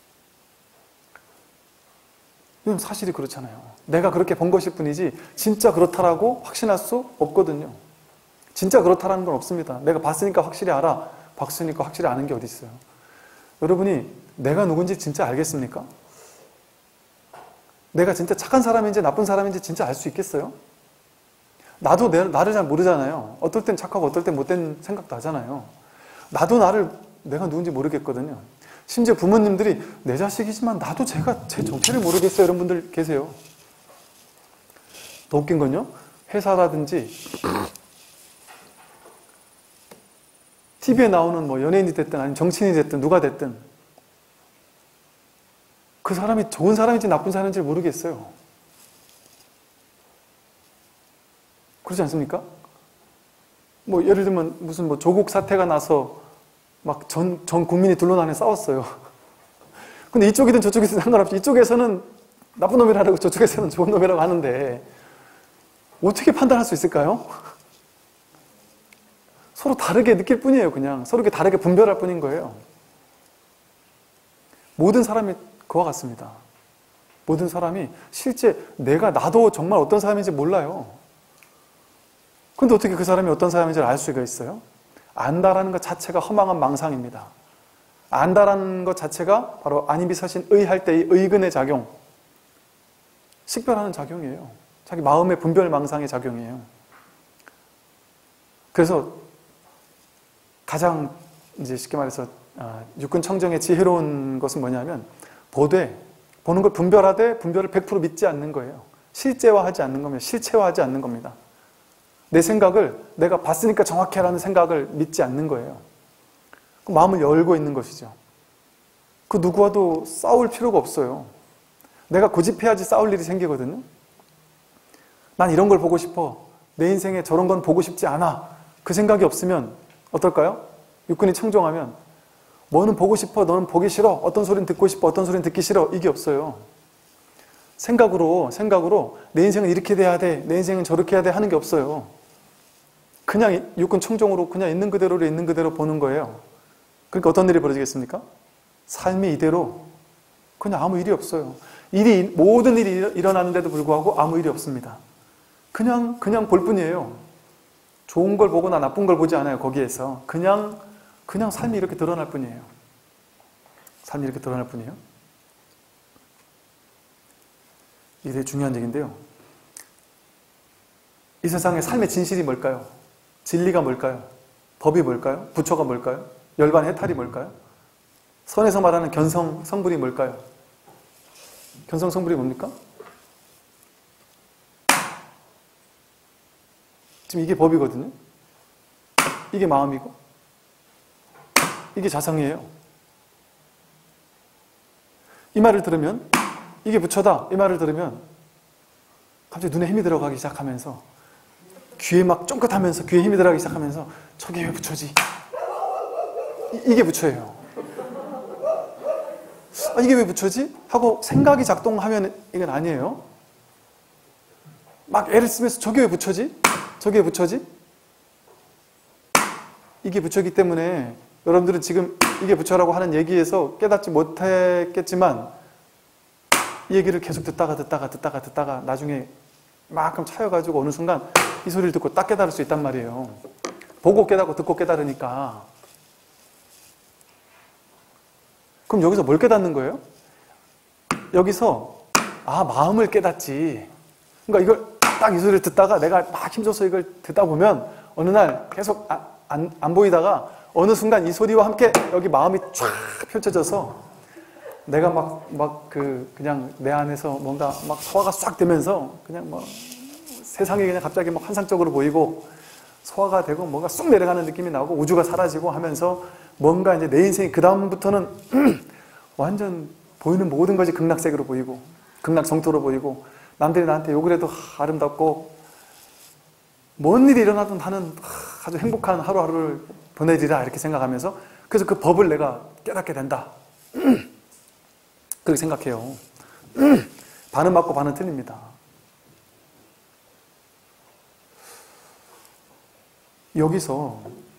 이건 사실이 그렇잖아요. 내가 그렇게 본 것일 뿐이지 진짜 그렇다라고 확신할 수 없거든요. 진짜 그렇다라는 건 없습니다. 내가 봤으니까 확실히 알아. 봤으니까 확실히 아는 게 어디 있어요. 여러분이 내가 누군지 진짜 알겠습니까? 내가 진짜 착한 사람인지 나쁜 사람인지 진짜 알 수 있겠어요? 나도 나를 잘 모르잖아요. 어떨 땐 착하고 어떨 땐 못된 생각도 하잖아요. 나도 내가 누군지 모르겠거든요. 심지어 부모님들이 내 자식이지만 나도 제 정체를 모르겠어요. 이런 분들 계세요. 더 웃긴 건요. 회사라든지 TV에 나오는 뭐 연예인이 됐든 아니면 정치인이 됐든 누가 됐든 그 사람이 좋은 사람인지 나쁜 사람인지 모르겠어요. 그렇지 않습니까? 뭐 예를 들면 무슨 뭐 조국 사태가 나서 막 전 국민이 둘러나는 싸웠어요. 근데 이쪽이든 저쪽이든 상관없이 이쪽에서는 나쁜 놈이라고 저쪽에서는 좋은 놈이라고 하는데 어떻게 판단할 수 있을까요? 서로 다르게 느낄 뿐이에요. 그냥 서로 다르게 분별할 뿐인 거예요. 모든 사람이 그와 같습니다. 모든 사람이 실제 나도 정말 어떤 사람인지 몰라요. 근데 어떻게 그 사람이 어떤 사람인지를 알 수가 있어요? 안다라는 것 자체가 허망한 망상입니다. 안다라는 것 자체가 바로 안이비사신 의할 때의 의근의 작용, 식별하는 작용이에요. 자기 마음의 분별 망상의 작용이에요. 그래서 가장 이제 쉽게 말해서 육군 청정의 지혜로운 것은 뭐냐면 보는 걸 분별하되 분별을 100% 믿지 않는 거예요. 실제화하지 않는 겁니다. 실체화하지 않는 겁니다. 내 생각을 내가 봤으니까 정확해라는 생각을 믿지 않는 거예요. 그 마음을 열고 있는 것이죠. 그 누구와도 싸울 필요가 없어요. 내가 고집해야지 싸울 일이 생기거든요. 난 이런 걸 보고 싶어. 내 인생에 저런 건 보고 싶지 않아. 그 생각이 없으면 어떨까요? 육군이 청정하면 뭐는 보고 싶어, 너는 보기 싫어. 어떤 소리는 듣고 싶어, 어떤 소리는 듣기 싫어. 이게 없어요. 생각으로 내 인생은 이렇게 돼야 돼, 내 인생은 저렇게 해야 돼 하는 게 없어요. 그냥 육군 청정으로 그냥 있는 그대로를 있는 그대로 보는 거예요. 그러니까 어떤 일이 벌어지겠습니까? 삶이 이대로 그냥 아무 일이 없어요. 모든 일이 일어나는데도 불구하고 아무 일이 없습니다. 그냥 볼 뿐이에요. 좋은 걸 보거나 나쁜 걸 보지 않아요. 거기에서 그냥 삶이 이렇게 드러날 뿐이에요. 삶이 이렇게 드러날 뿐이에요. 이게 되게 중요한 얘기인데요. 이 세상의 삶의 진실이 뭘까요? 진리가 뭘까요? 법이 뭘까요? 부처가 뭘까요? 열반 해탈이 뭘까요? 선에서 말하는 견성 성불이 뭘까요? 견성 성불이 뭡니까? 지금 이게 법이거든요. 이게 마음이고 이게 자성이에요. 이 말을 들으면 이게 부처다. 이 말을 들으면 갑자기 눈에 힘이 들어가기 시작하면서 귀에 막 쫑긋하면서 귀에 힘이 들어가기 시작하면서 저게 왜 부처지? 이게 부처예요. 이게 왜 부처지? 하고 생각이 작동하면 이건 아니에요. 막 애를 쓰면서 저게 왜 부처지? 저게 왜 부처지? 이게 부처이기 때문에 여러분들은 지금 이게 부처라고 하는 얘기에서 깨닫지 못했겠지만 이 얘기를 계속 듣다가 나중에 막끔 차여가지고 어느 순간 이 소리를 듣고 딱 깨달을 수 있단 말이에요. 보고 깨닫고 듣고 깨달으니까. 그럼 여기서 뭘 깨닫는 거예요? 여기서 마음을 깨닫지. 그러니까 이걸 딱 이 소리를 듣다가 내가 막 힘줘서 이걸 듣다 보면 어느 날 계속 안 보이다가 어느 순간 이 소리와 함께 여기 마음이 쫙 펼쳐져서 내가 그냥 내 안에서 뭔가 막 소화가 싹 되면서 그냥 세상이 그냥 갑자기 막 환상적으로 보이고 소화가 되고 뭔가 쑥 내려가는 느낌이 나고 우주가 사라지고 하면서 뭔가 이제 내 인생이 그다음부터는 완전 보이는 모든 것이 극락색으로 보이고 극락성토로 보이고 남들이 나한테 욕을 해도 아름답고 뭔 일이 일어나도 나는 아주 행복한 하루하루를 보내리라 이렇게 생각하면서 그래서 그 법을 내가 깨닫게 된다. 그렇게 생각해요. 반은 맞고 반은 틀립니다. 여기서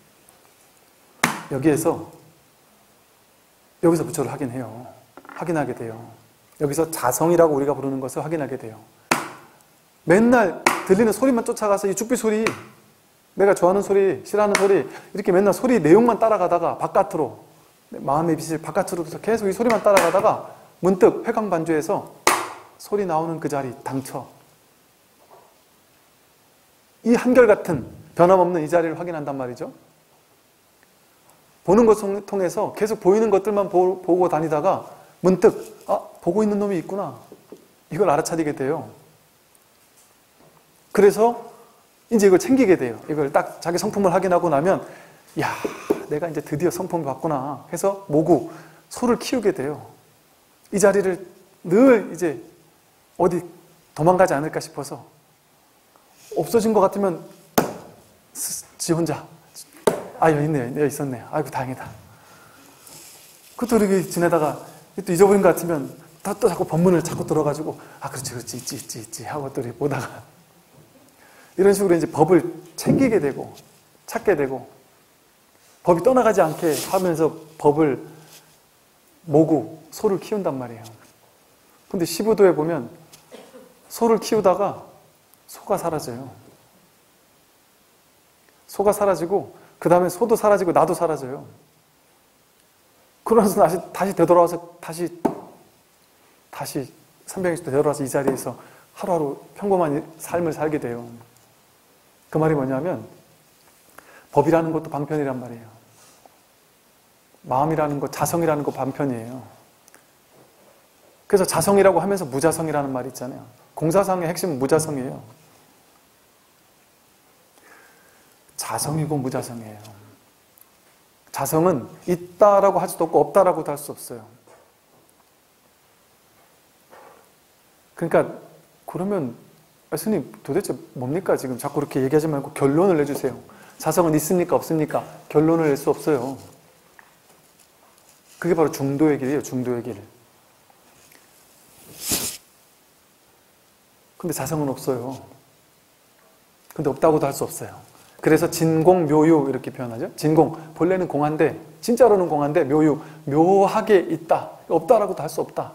부처를 확인해요. 확인하게 돼요. 여기서 자성이라고 우리가 부르는 것을 확인하게 돼요. 맨날 들리는 소리만 쫓아가서 이 죽비 소리, 내가 좋아하는 소리, 싫어하는 소리 이렇게 맨날 소리 내용만 따라가다가 바깥으로 마음의 빛을 바깥으로 계속 이 소리만 따라가다가 문득 회광반주에서 소리 나오는 그 자리 당처 이 한결같은 변함없는 이 자리를 확인한단 말이죠. 보는 것을 통해서 계속 보이는 것들만 보고 다니다가 문득 보고 있는 놈이 있구나 이걸 알아차리게 돼요. 그래서 이제 이걸 챙기게 돼요. 이걸 딱 자기 성품을 확인하고 나면 야, 내가 이제 드디어 성품을 봤구나 해서 모구 소를 키우게 돼요. 이 자리를 늘 이제 어디 도망가지 않을까 싶어서 없어진 것 같으면 지 혼자 여기 있네, 여기 있었네. 아이고 다행이다. 그것도 이렇게 지내다가 또 잊어버린 것 같으면 또 자꾸 법문을 자꾸 들어가지고 그렇지 그렇지 있지 하고 또 이렇게 보다가 이런 식으로 이제 법을 챙기게 되고 찾게 되고 법이 떠나가지 않게 하면서 법을 모고 소를 키운단 말이에요. 근데 시부도에 보면 소를 키우다가 소가 사라져요. 소가 사라지고 그 다음에 소도 사라지고 나도 사라져요. 그러면서 다시 되돌아와서 다시 300일 때 되돌아와서 이 자리에서 하루하루 평범한 삶을 살게 돼요. 그 말이 뭐냐면 법이라는 것도 방편이란 말이에요. 마음이라는 것, 자성이라는 것 방편이에요. 그래서 자성이라고 하면서 무자성이라는 말이 있잖아요. 공사상의 핵심은 무자성이에요. 자성이고 무자성이에요. 자성은 있다라고 할 수도 없고 없다라고도 할 수 없어요. 그러니까 그러면 스님 도대체 뭡니까? 지금 자꾸 그렇게 얘기하지 말고 결론을 내주세요. 자성은 있습니까? 없습니까? 결론을 낼 수 없어요. 그게 바로 중도의 길이에요. 중도의 길. 근데 자성은 없어요. 근데 없다고도 할 수 없어요. 그래서 진공, 묘유 이렇게 표현하죠. 진공, 본래는 공한데 진짜로는 공한데 묘유, 묘하게 있다. 없다라고도 할 수 없다.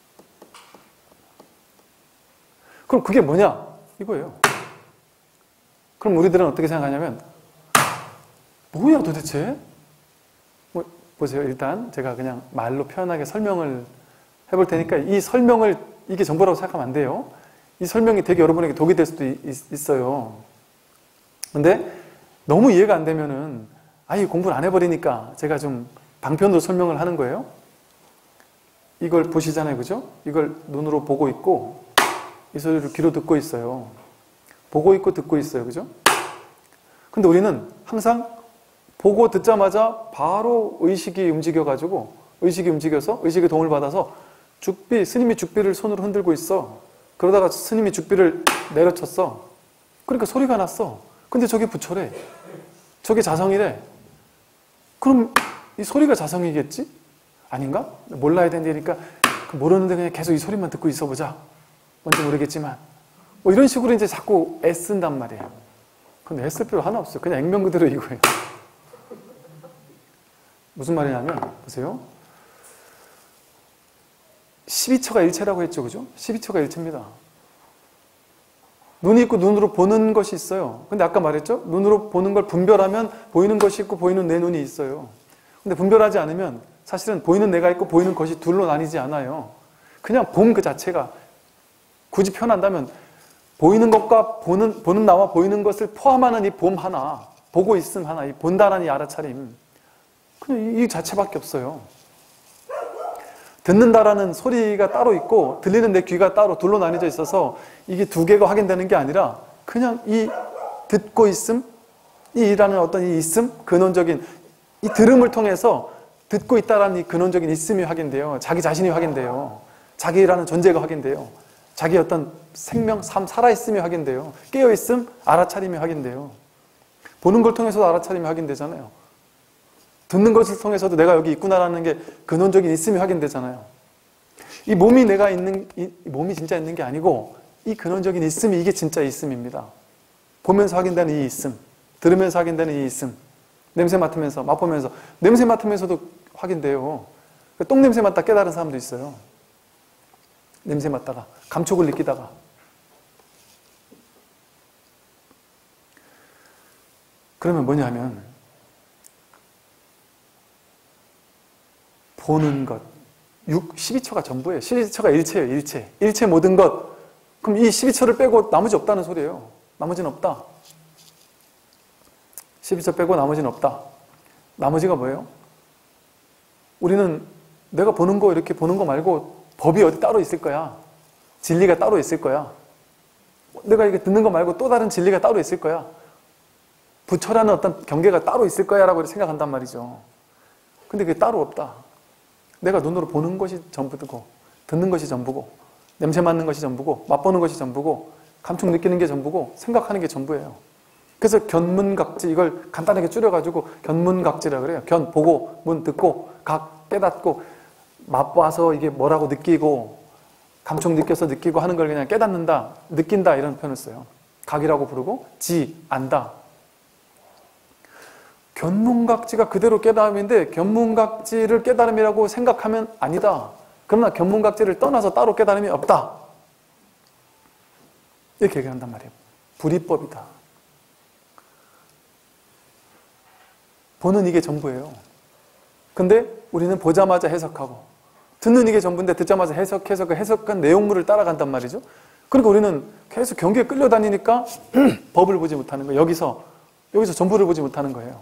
그럼 그게 뭐냐? 이거예요. 그럼 우리들은 어떻게 생각하냐면 뭐야 도대체? 보세요. 일단 제가 그냥 말로 표현하게 설명을 해볼 테니까 이 설명을 이게 전부라고 생각하면 안 돼요. 이 설명이 되게 여러분에게 독이 될 수도 있어요. 근데 너무 이해가 안 되면은 아예 공부를 안 해버리니까 제가 좀 방편으로 설명을 하는 거예요. 이걸 보시잖아요. 그죠? 이걸 눈으로 보고 있고 이 소리를 귀로 듣고 있어요. 보고 있고 듣고 있어요. 그죠? 근데 우리는 항상 보고 듣자마자 바로 의식이 움직여가지고 의식이 움직여서 의식의 도움을 받아서 스님이 죽비를 손으로 흔들고 있어. 그러다가 스님이 죽비를 내려쳤어. 그러니까 소리가 났어. 근데 저게 부처래. 저게 자성이래. 그럼 이 소리가 자성이겠지? 아닌가? 몰라야 된다니까 모르는데 그냥 계속 이 소리만 듣고 있어보자. 뭔지 모르겠지만 뭐 이런 식으로 이제 자꾸 애쓴단 말이에요. 근데 애쓸 필요 하나 없어요. 그냥 액면 그대로 이거예요. 무슨 말이냐면 보세요. 12처가 일체라고 했죠. 그죠? 12처가 일체입니다. 눈이 있고 눈으로 보는 것이 있어요. 근데 아까 말했죠? 눈으로 보는 걸 분별하면 보이는 것이 있고 보이는 내 눈이 있어요. 근데 분별하지 않으면 사실은 보이는 내가 있고 보이는 것이 둘로 나뉘지 않아요. 그냥 봄 그 자체가 굳이 표현한다면 보이는 것과 보는 나와 보이는 것을 포함하는 이 봄 하나, 보고 있음 하나, 이 본다라는 이 알아차림, 그냥 이 자체밖에 없어요. 듣는다라는 소리가 따로 있고 들리는 내 귀가 따로 둘로 나뉘어져 있어서 이게 두 개가 확인되는 게 아니라 그냥 이 듣고 있음, 이라는 어떤 이 있음, 근원적인 이 들음을 통해서 듣고 있다라는 이 근원적인 있음이 확인돼요. 자기 자신이 확인돼요. 자기라는 존재가 확인돼요. 자기 어떤 생명, 삶, 살아있음이 확인돼요. 깨어있음, 알아차림이 확인돼요. 보는 걸 통해서도 알아차림이 확인되잖아요. 듣는 것을 통해서도 내가 여기 있구나라는 게 근원적인 있음이 확인되잖아요. 이 몸이 내가 있는, 이 몸이 진짜 있는 게 아니고 이 근원적인 있음이 이게 진짜 있음입니다. 보면서 확인되는 이 있음, 들으면서 확인되는 이 있음, 냄새 맡으면서, 맛보면서, 냄새 맡으면서도 확인돼요. 똥 냄새 맡다 깨달은 사람도 있어요. 냄새 맡다가, 감촉을 느끼다가. 그러면 뭐냐면 보는 것, 12처가 전부예요. 12처가 일체예요. 일체. 일체 모든 것. 그럼 이 12처를 빼고 나머지 없다는 소리예요. 나머지는 없다. 12처 빼고 나머지는 없다. 나머지가 뭐예요? 우리는 내가 보는 거 이렇게 보는 거 말고 법이 어디 따로 있을 거야. 진리가 따로 있을 거야. 내가 이렇게 듣는 거 말고 또 다른 진리가 따로 있을 거야. 부처라는 어떤 경계가 따로 있을 거야 라고 생각한단 말이죠. 근데 그게 따로 없다. 내가 눈으로 보는 것이 전부고 듣는 것이 전부고 냄새 맡는 것이 전부고 맛보는 것이 전부고 감촉 느끼는 게 전부고 생각하는 게 전부예요. 그래서 견문각지, 이걸 간단하게 줄여가지고 견문각지라 그래요. 견, 보고, 문, 듣고, 각, 깨닫고, 맛봐서 이게 뭐라고 느끼고 감촉 느껴서 느끼고 하는 걸 그냥 깨닫는다, 느낀다 이런 표현을 써요. 각이라고 부르고 지, 안다. 견문각지가 그대로 깨달음인데 견문각지를 깨달음이라고 생각하면 아니다. 그러나 견문각지를 떠나서 따로 깨달음이 없다. 이렇게 얘기한단 말이에요. 불이법이다. 보는 이게 전부예요. 근데 우리는 보자마자 해석하고 듣는 이게 전부인데 듣자마자 해석해서 그 해석한 내용물을 따라간단 말이죠. 그러니까 우리는 계속 경계에 끌려다니니까 법을 보지 못하는 거예요. 여기서 전부를 보지 못하는 거예요.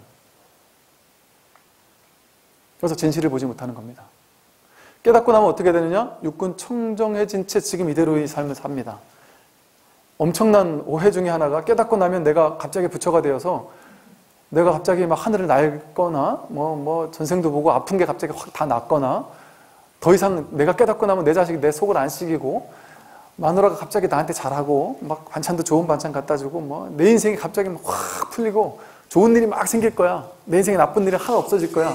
그래서 진실을 보지 못하는 겁니다. 깨닫고 나면 어떻게 되느냐? 육군 청정해진 채 지금 이대로의 삶을 삽니다. 엄청난 오해 중에 하나가 깨닫고 나면 내가 갑자기 부처가 되어서 내가 갑자기 막 하늘을 날거나 뭐 전생도 보고 아픈 게 갑자기 확 다 낫거나 더 이상 내가 깨닫고 나면 내 자식이 내 속을 안 썩이고 마누라가 갑자기 나한테 잘하고 막 반찬도 좋은 반찬 갖다 주고 뭐 내 인생이 갑자기 막 확 풀리고 좋은 일이 막 생길 거야. 내 인생에 나쁜 일이 하나 없어질 거야.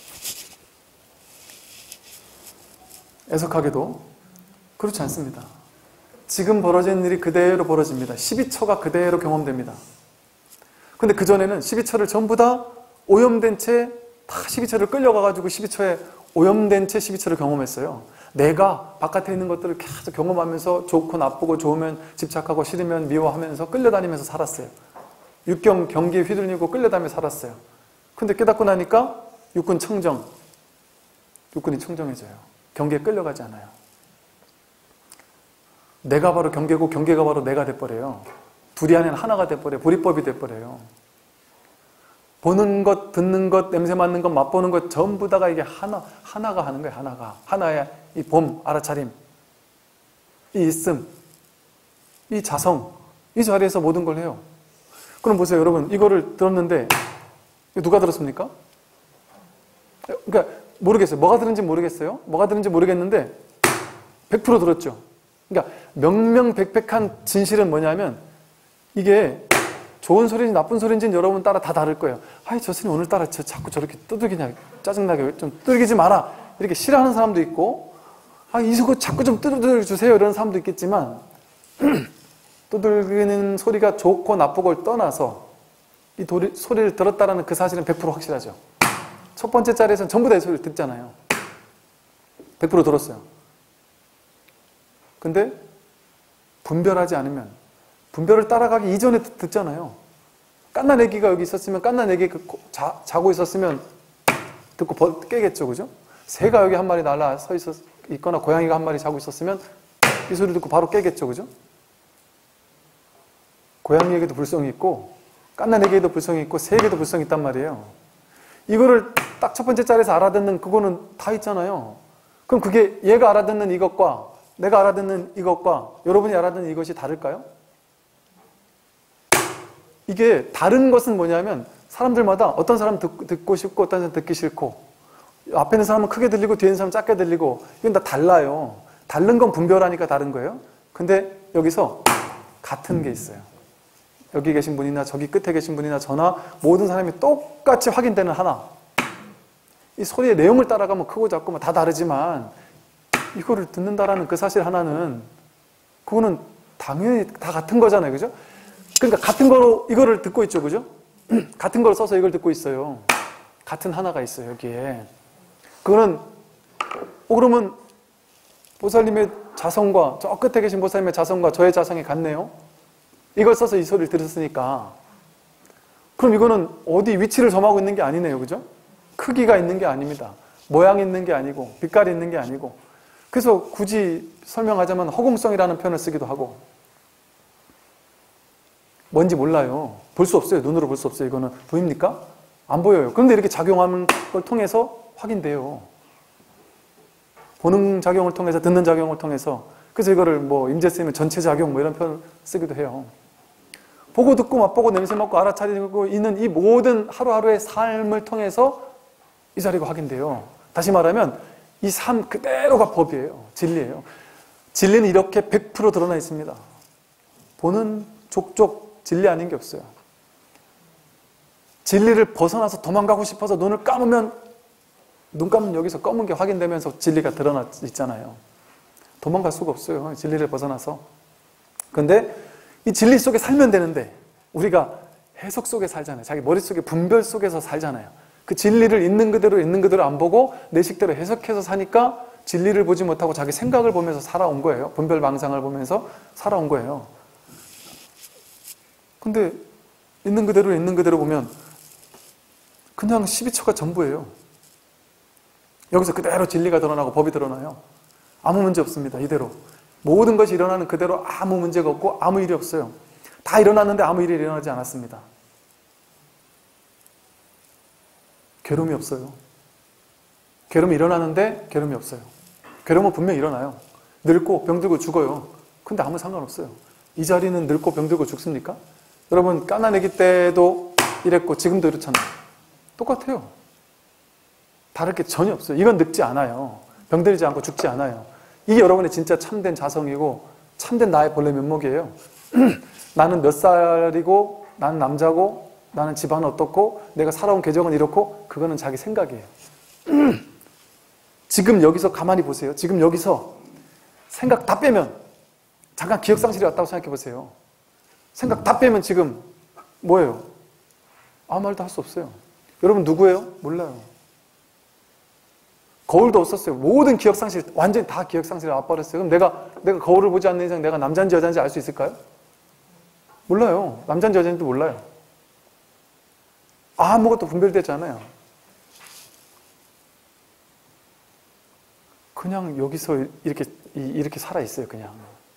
애석하게도 그렇지 않습니다. 지금 벌어진 일이 그대로 벌어집니다. 12처가 그대로 경험됩니다. 근데 그전에는 12처를 전부 다 오염된 채 다 12처를 끌려가가지고 12처에 오염된 채 12처를 경험했어요. 내가 바깥에 있는 것들을 계속 경험하면서 좋고 나쁘고 좋으면 집착하고 싫으면 미워하면서 끌려다니면서 살았어요. 육경 경기에 휘둘리고 끌려다니며 살았어요. 근데 깨닫고 나니까 육군이 청정해져요. 경계에 끌려가지 않아요. 내가 바로 경계고 경계가 바로 내가 돼버려요. 둘이 안에는 하나가 돼버려요. 불이법이 돼버려요. 보는 것, 듣는 것, 냄새 맡는 것, 맛보는 것 전부 다가 이게 하나가 하는 거예요. 하나의 이 봄, 알아차림, 이 있음, 이 자성, 이 자리에서 모든 걸 해요. 그럼 보세요, 여러분. 이거를 들었는데 누가 들었습니까? 그러니까 모르겠어요. 뭐가 들은지 모르겠어요. 뭐가 들은지 모르겠는데 100% 들었죠. 그러니까 명명백백한 진실은 뭐냐면 이게 좋은 소리인지 나쁜 소리인지는 여러분 따라 다 다를 거예요. 아이 저 스님 오늘따라 자꾸 저렇게 두들기냐, 짜증나게 좀 두들기지 마라 이렇게 싫어하는 사람도 있고, 아 이거 자꾸 좀 두들겨 주세요 이런 사람도 있겠지만 두들기는 소리가 좋고 나쁘고를 떠나서 이 소리를 들었다라는 그 사실은 100% 확실하죠. 첫 번째 자리에서는 전부 다 이 소리를 듣잖아요. 100% 들었어요. 근데 분별하지 않으면 분별을 따라가기 이전에 듣잖아요. 깐난 애기가 여기 있었으면 깐난 애기가 자고 있었으면 듣고 깨겠죠. 그죠? 새가 여기 한 마리 날아 서 있거나 고양이가 한 마리 자고 있었으면 이 소리를 듣고 바로 깨겠죠. 그죠? 고양이에게도 불성이 있고 깐난 애기에도 불성이 있고 새에게도 불성이 있단 말이에요. 이거를 딱 첫 번째 자리에서 알아듣는 그거는 다 있잖아요. 그럼 그게 얘가 알아듣는 이것과 내가 알아듣는 이것과 여러분이 알아듣는 이것이 다를까요? 이게 다른 것은 뭐냐면 사람들마다 어떤 사람은 듣고 싶고 어떤 사람은 듣기 싫고 앞에 있는 사람은 크게 들리고 뒤에 있는 사람은 작게 들리고 이건 다 달라요. 다른 건 분별하니까 다른 거예요. 근데 여기서 같은 게 있어요. 여기 계신 분이나 저기 끝에 계신 분이나 저나 모든 사람이 똑같이 확인되는 하나. 이 소리의 내용을 따라가면 크고 작고 뭐 다 다르지만 이거를 듣는다라는 그 사실 하나는 그거는 당연히 다 같은 거잖아요. 그죠? 그러니까 같은 거로 이거를 듣고 있죠. 그죠? 같은 걸 써서 이걸 듣고 있어요. 같은 하나가 있어요. 여기에. 그거는 그러면 보살님의 자성과 저 끝에 계신 보살님의 자성과 저의 자성이 같네요. 이걸 써서 이 소리를 들었으니까. 그럼 이거는 어디 위치를 점하고 있는 게 아니네요. 그죠? 크기가 있는 게 아닙니다. 모양이 있는 게 아니고 빛깔이 있는 게 아니고. 그래서 굳이 설명하자면 허공성이라는 표현을 쓰기도 하고. 뭔지 몰라요. 볼 수 없어요. 눈으로 볼 수 없어요. 이거는 보입니까? 안 보여요. 그런데 이렇게 작용하는 걸 통해서 확인돼요. 보는 작용을 통해서 듣는 작용을 통해서. 그래서 이거를 뭐 임재스님은 전체 작용 뭐 이런 표현을 쓰기도 해요. 보고 듣고 맛보고 냄새 맡고 알아차리고 있는 이 모든 하루하루의 삶을 통해서 이 자리가 확인돼요. 다시 말하면 이 삶 그대로가 법이에요. 진리예요. 진리는 이렇게 100% 드러나 있습니다. 보는 족족 진리 아닌 게 없어요. 진리를 벗어나서 도망가고 싶어서 눈을 감으면 눈 감으면 여기서 검은 게 확인되면서 진리가 드러나 있잖아요. 도망갈 수가 없어요. 진리를 벗어나서. 근데 이 진리 속에 살면 되는데 우리가 해석 속에 살잖아요. 자기 머릿속에 분별 속에서 살잖아요. 그 진리를 있는 그대로 안 보고 내 식대로 해석해서 사니까 진리를 보지 못하고 자기 생각을 보면서 살아온 거예요. 분별 망상을 보면서 살아온 거예요. 근데 있는 그대로 보면 그냥 12처가 전부예요. 여기서 그대로 진리가 드러나고 법이 드러나요. 아무 문제 없습니다. 이대로. 모든 것이 일어나는 그대로 아무 문제가 없고 아무 일이 없어요. 다 일어났는데 아무 일이 일어나지 않았습니다. 괴로움이 없어요. 괴로움이 일어나는데 괴로움이 없어요. 괴로움은 분명히 일어나요. 늙고 병들고 죽어요. 근데 아무 상관없어요. 이 자리는 늙고 병들고 죽습니까? 여러분 까나내기 때도 이랬고 지금도 이렇잖아요. 똑같아요. 다를 게 전혀 없어요. 이건 늙지 않아요. 병들지 않고 죽지 않아요. 이게 여러분의 진짜 참된 자성이고 참된 나의 본래 면목이에요. 나는 몇 살이고 나는 남자고 나는 집안은 어떻고 내가 살아온 계정은 이렇고 그거는 자기 생각이에요. 지금 여기서 가만히 보세요. 지금 여기서 생각 다 빼면 잠깐 기억상실이 왔다고 생각해 보세요. 생각 다 빼면 지금 뭐예요? 아무 말도 할 수 없어요. 여러분 누구예요? 몰라요. 거울도 없었어요. 모든 기억상실, 완전히 다 기억상실을 와버렸어요. 그럼 내가 거울을 보지 않는 이상 내가 남자인지 여자인지 알 수 있을까요? 몰라요. 남자인지 여자인지도 몰라요. 아무것도 분별되지 않아요. 그냥 여기서 이렇게 살아있어요, 그냥.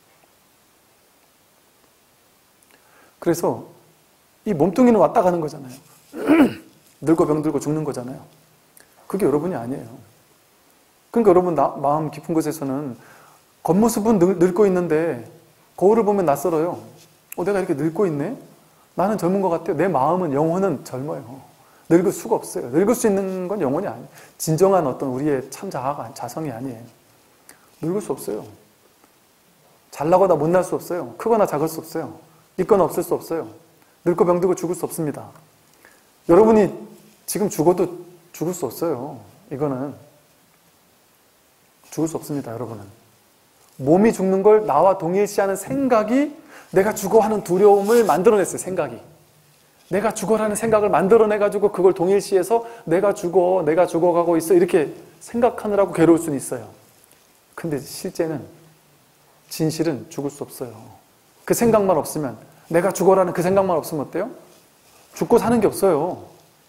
그래서 이 몸뚱이는 왔다 가는 거잖아요. 늙고 병들고 죽는 거잖아요. 그게 여러분이 아니에요. 그러니까 여러분 마음 깊은 곳에서는 겉모습은 늙고 있는데 거울을 보면 낯설어요. 내가 이렇게 늙고 있네? 나는 젊은 것 같아요. 내 마음은, 영혼은 젊어요. 늙을 수가 없어요. 늙을 수 있는 건 영혼이 아니에요. 진정한 어떤 우리의 참 자성이 아니에요. 늙을 수 없어요. 잘나거나 못날 수 없어요. 크거나 작을 수 없어요. 있거나 없을 수 없어요. 늙고 병들고 죽을 수 없습니다. 여러분이 지금 죽어도 죽을 수 없어요. 이거는 죽을 수 없습니다. 여러분은 몸이 죽는 걸 나와 동일시하는 생각이 내가 죽어하는 두려움을 만들어냈어요. 생각이 내가 죽어라는 생각을 만들어내가지고 그걸 동일시해서 내가 죽어가고 있어 이렇게 생각하느라고 괴로울 수는 있어요. 근데 실제는 진실은 죽을 수 없어요. 그 생각만 없으면, 내가 죽어라는 그 생각만 없으면 어때요? 죽고 사는 게 없어요.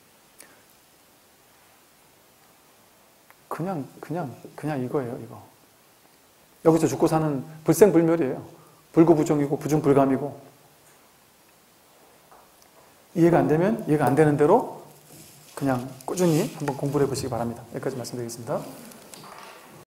그냥 이거예요, 이거. 여기서 죽고 사는 불생불멸이에요. 불구부정이고 부중불감이고. 이해가 안 되면 이해가 안 되는 대로 그냥 꾸준히 한번 공부를 해보시기 바랍니다. 여기까지 말씀드리겠습니다.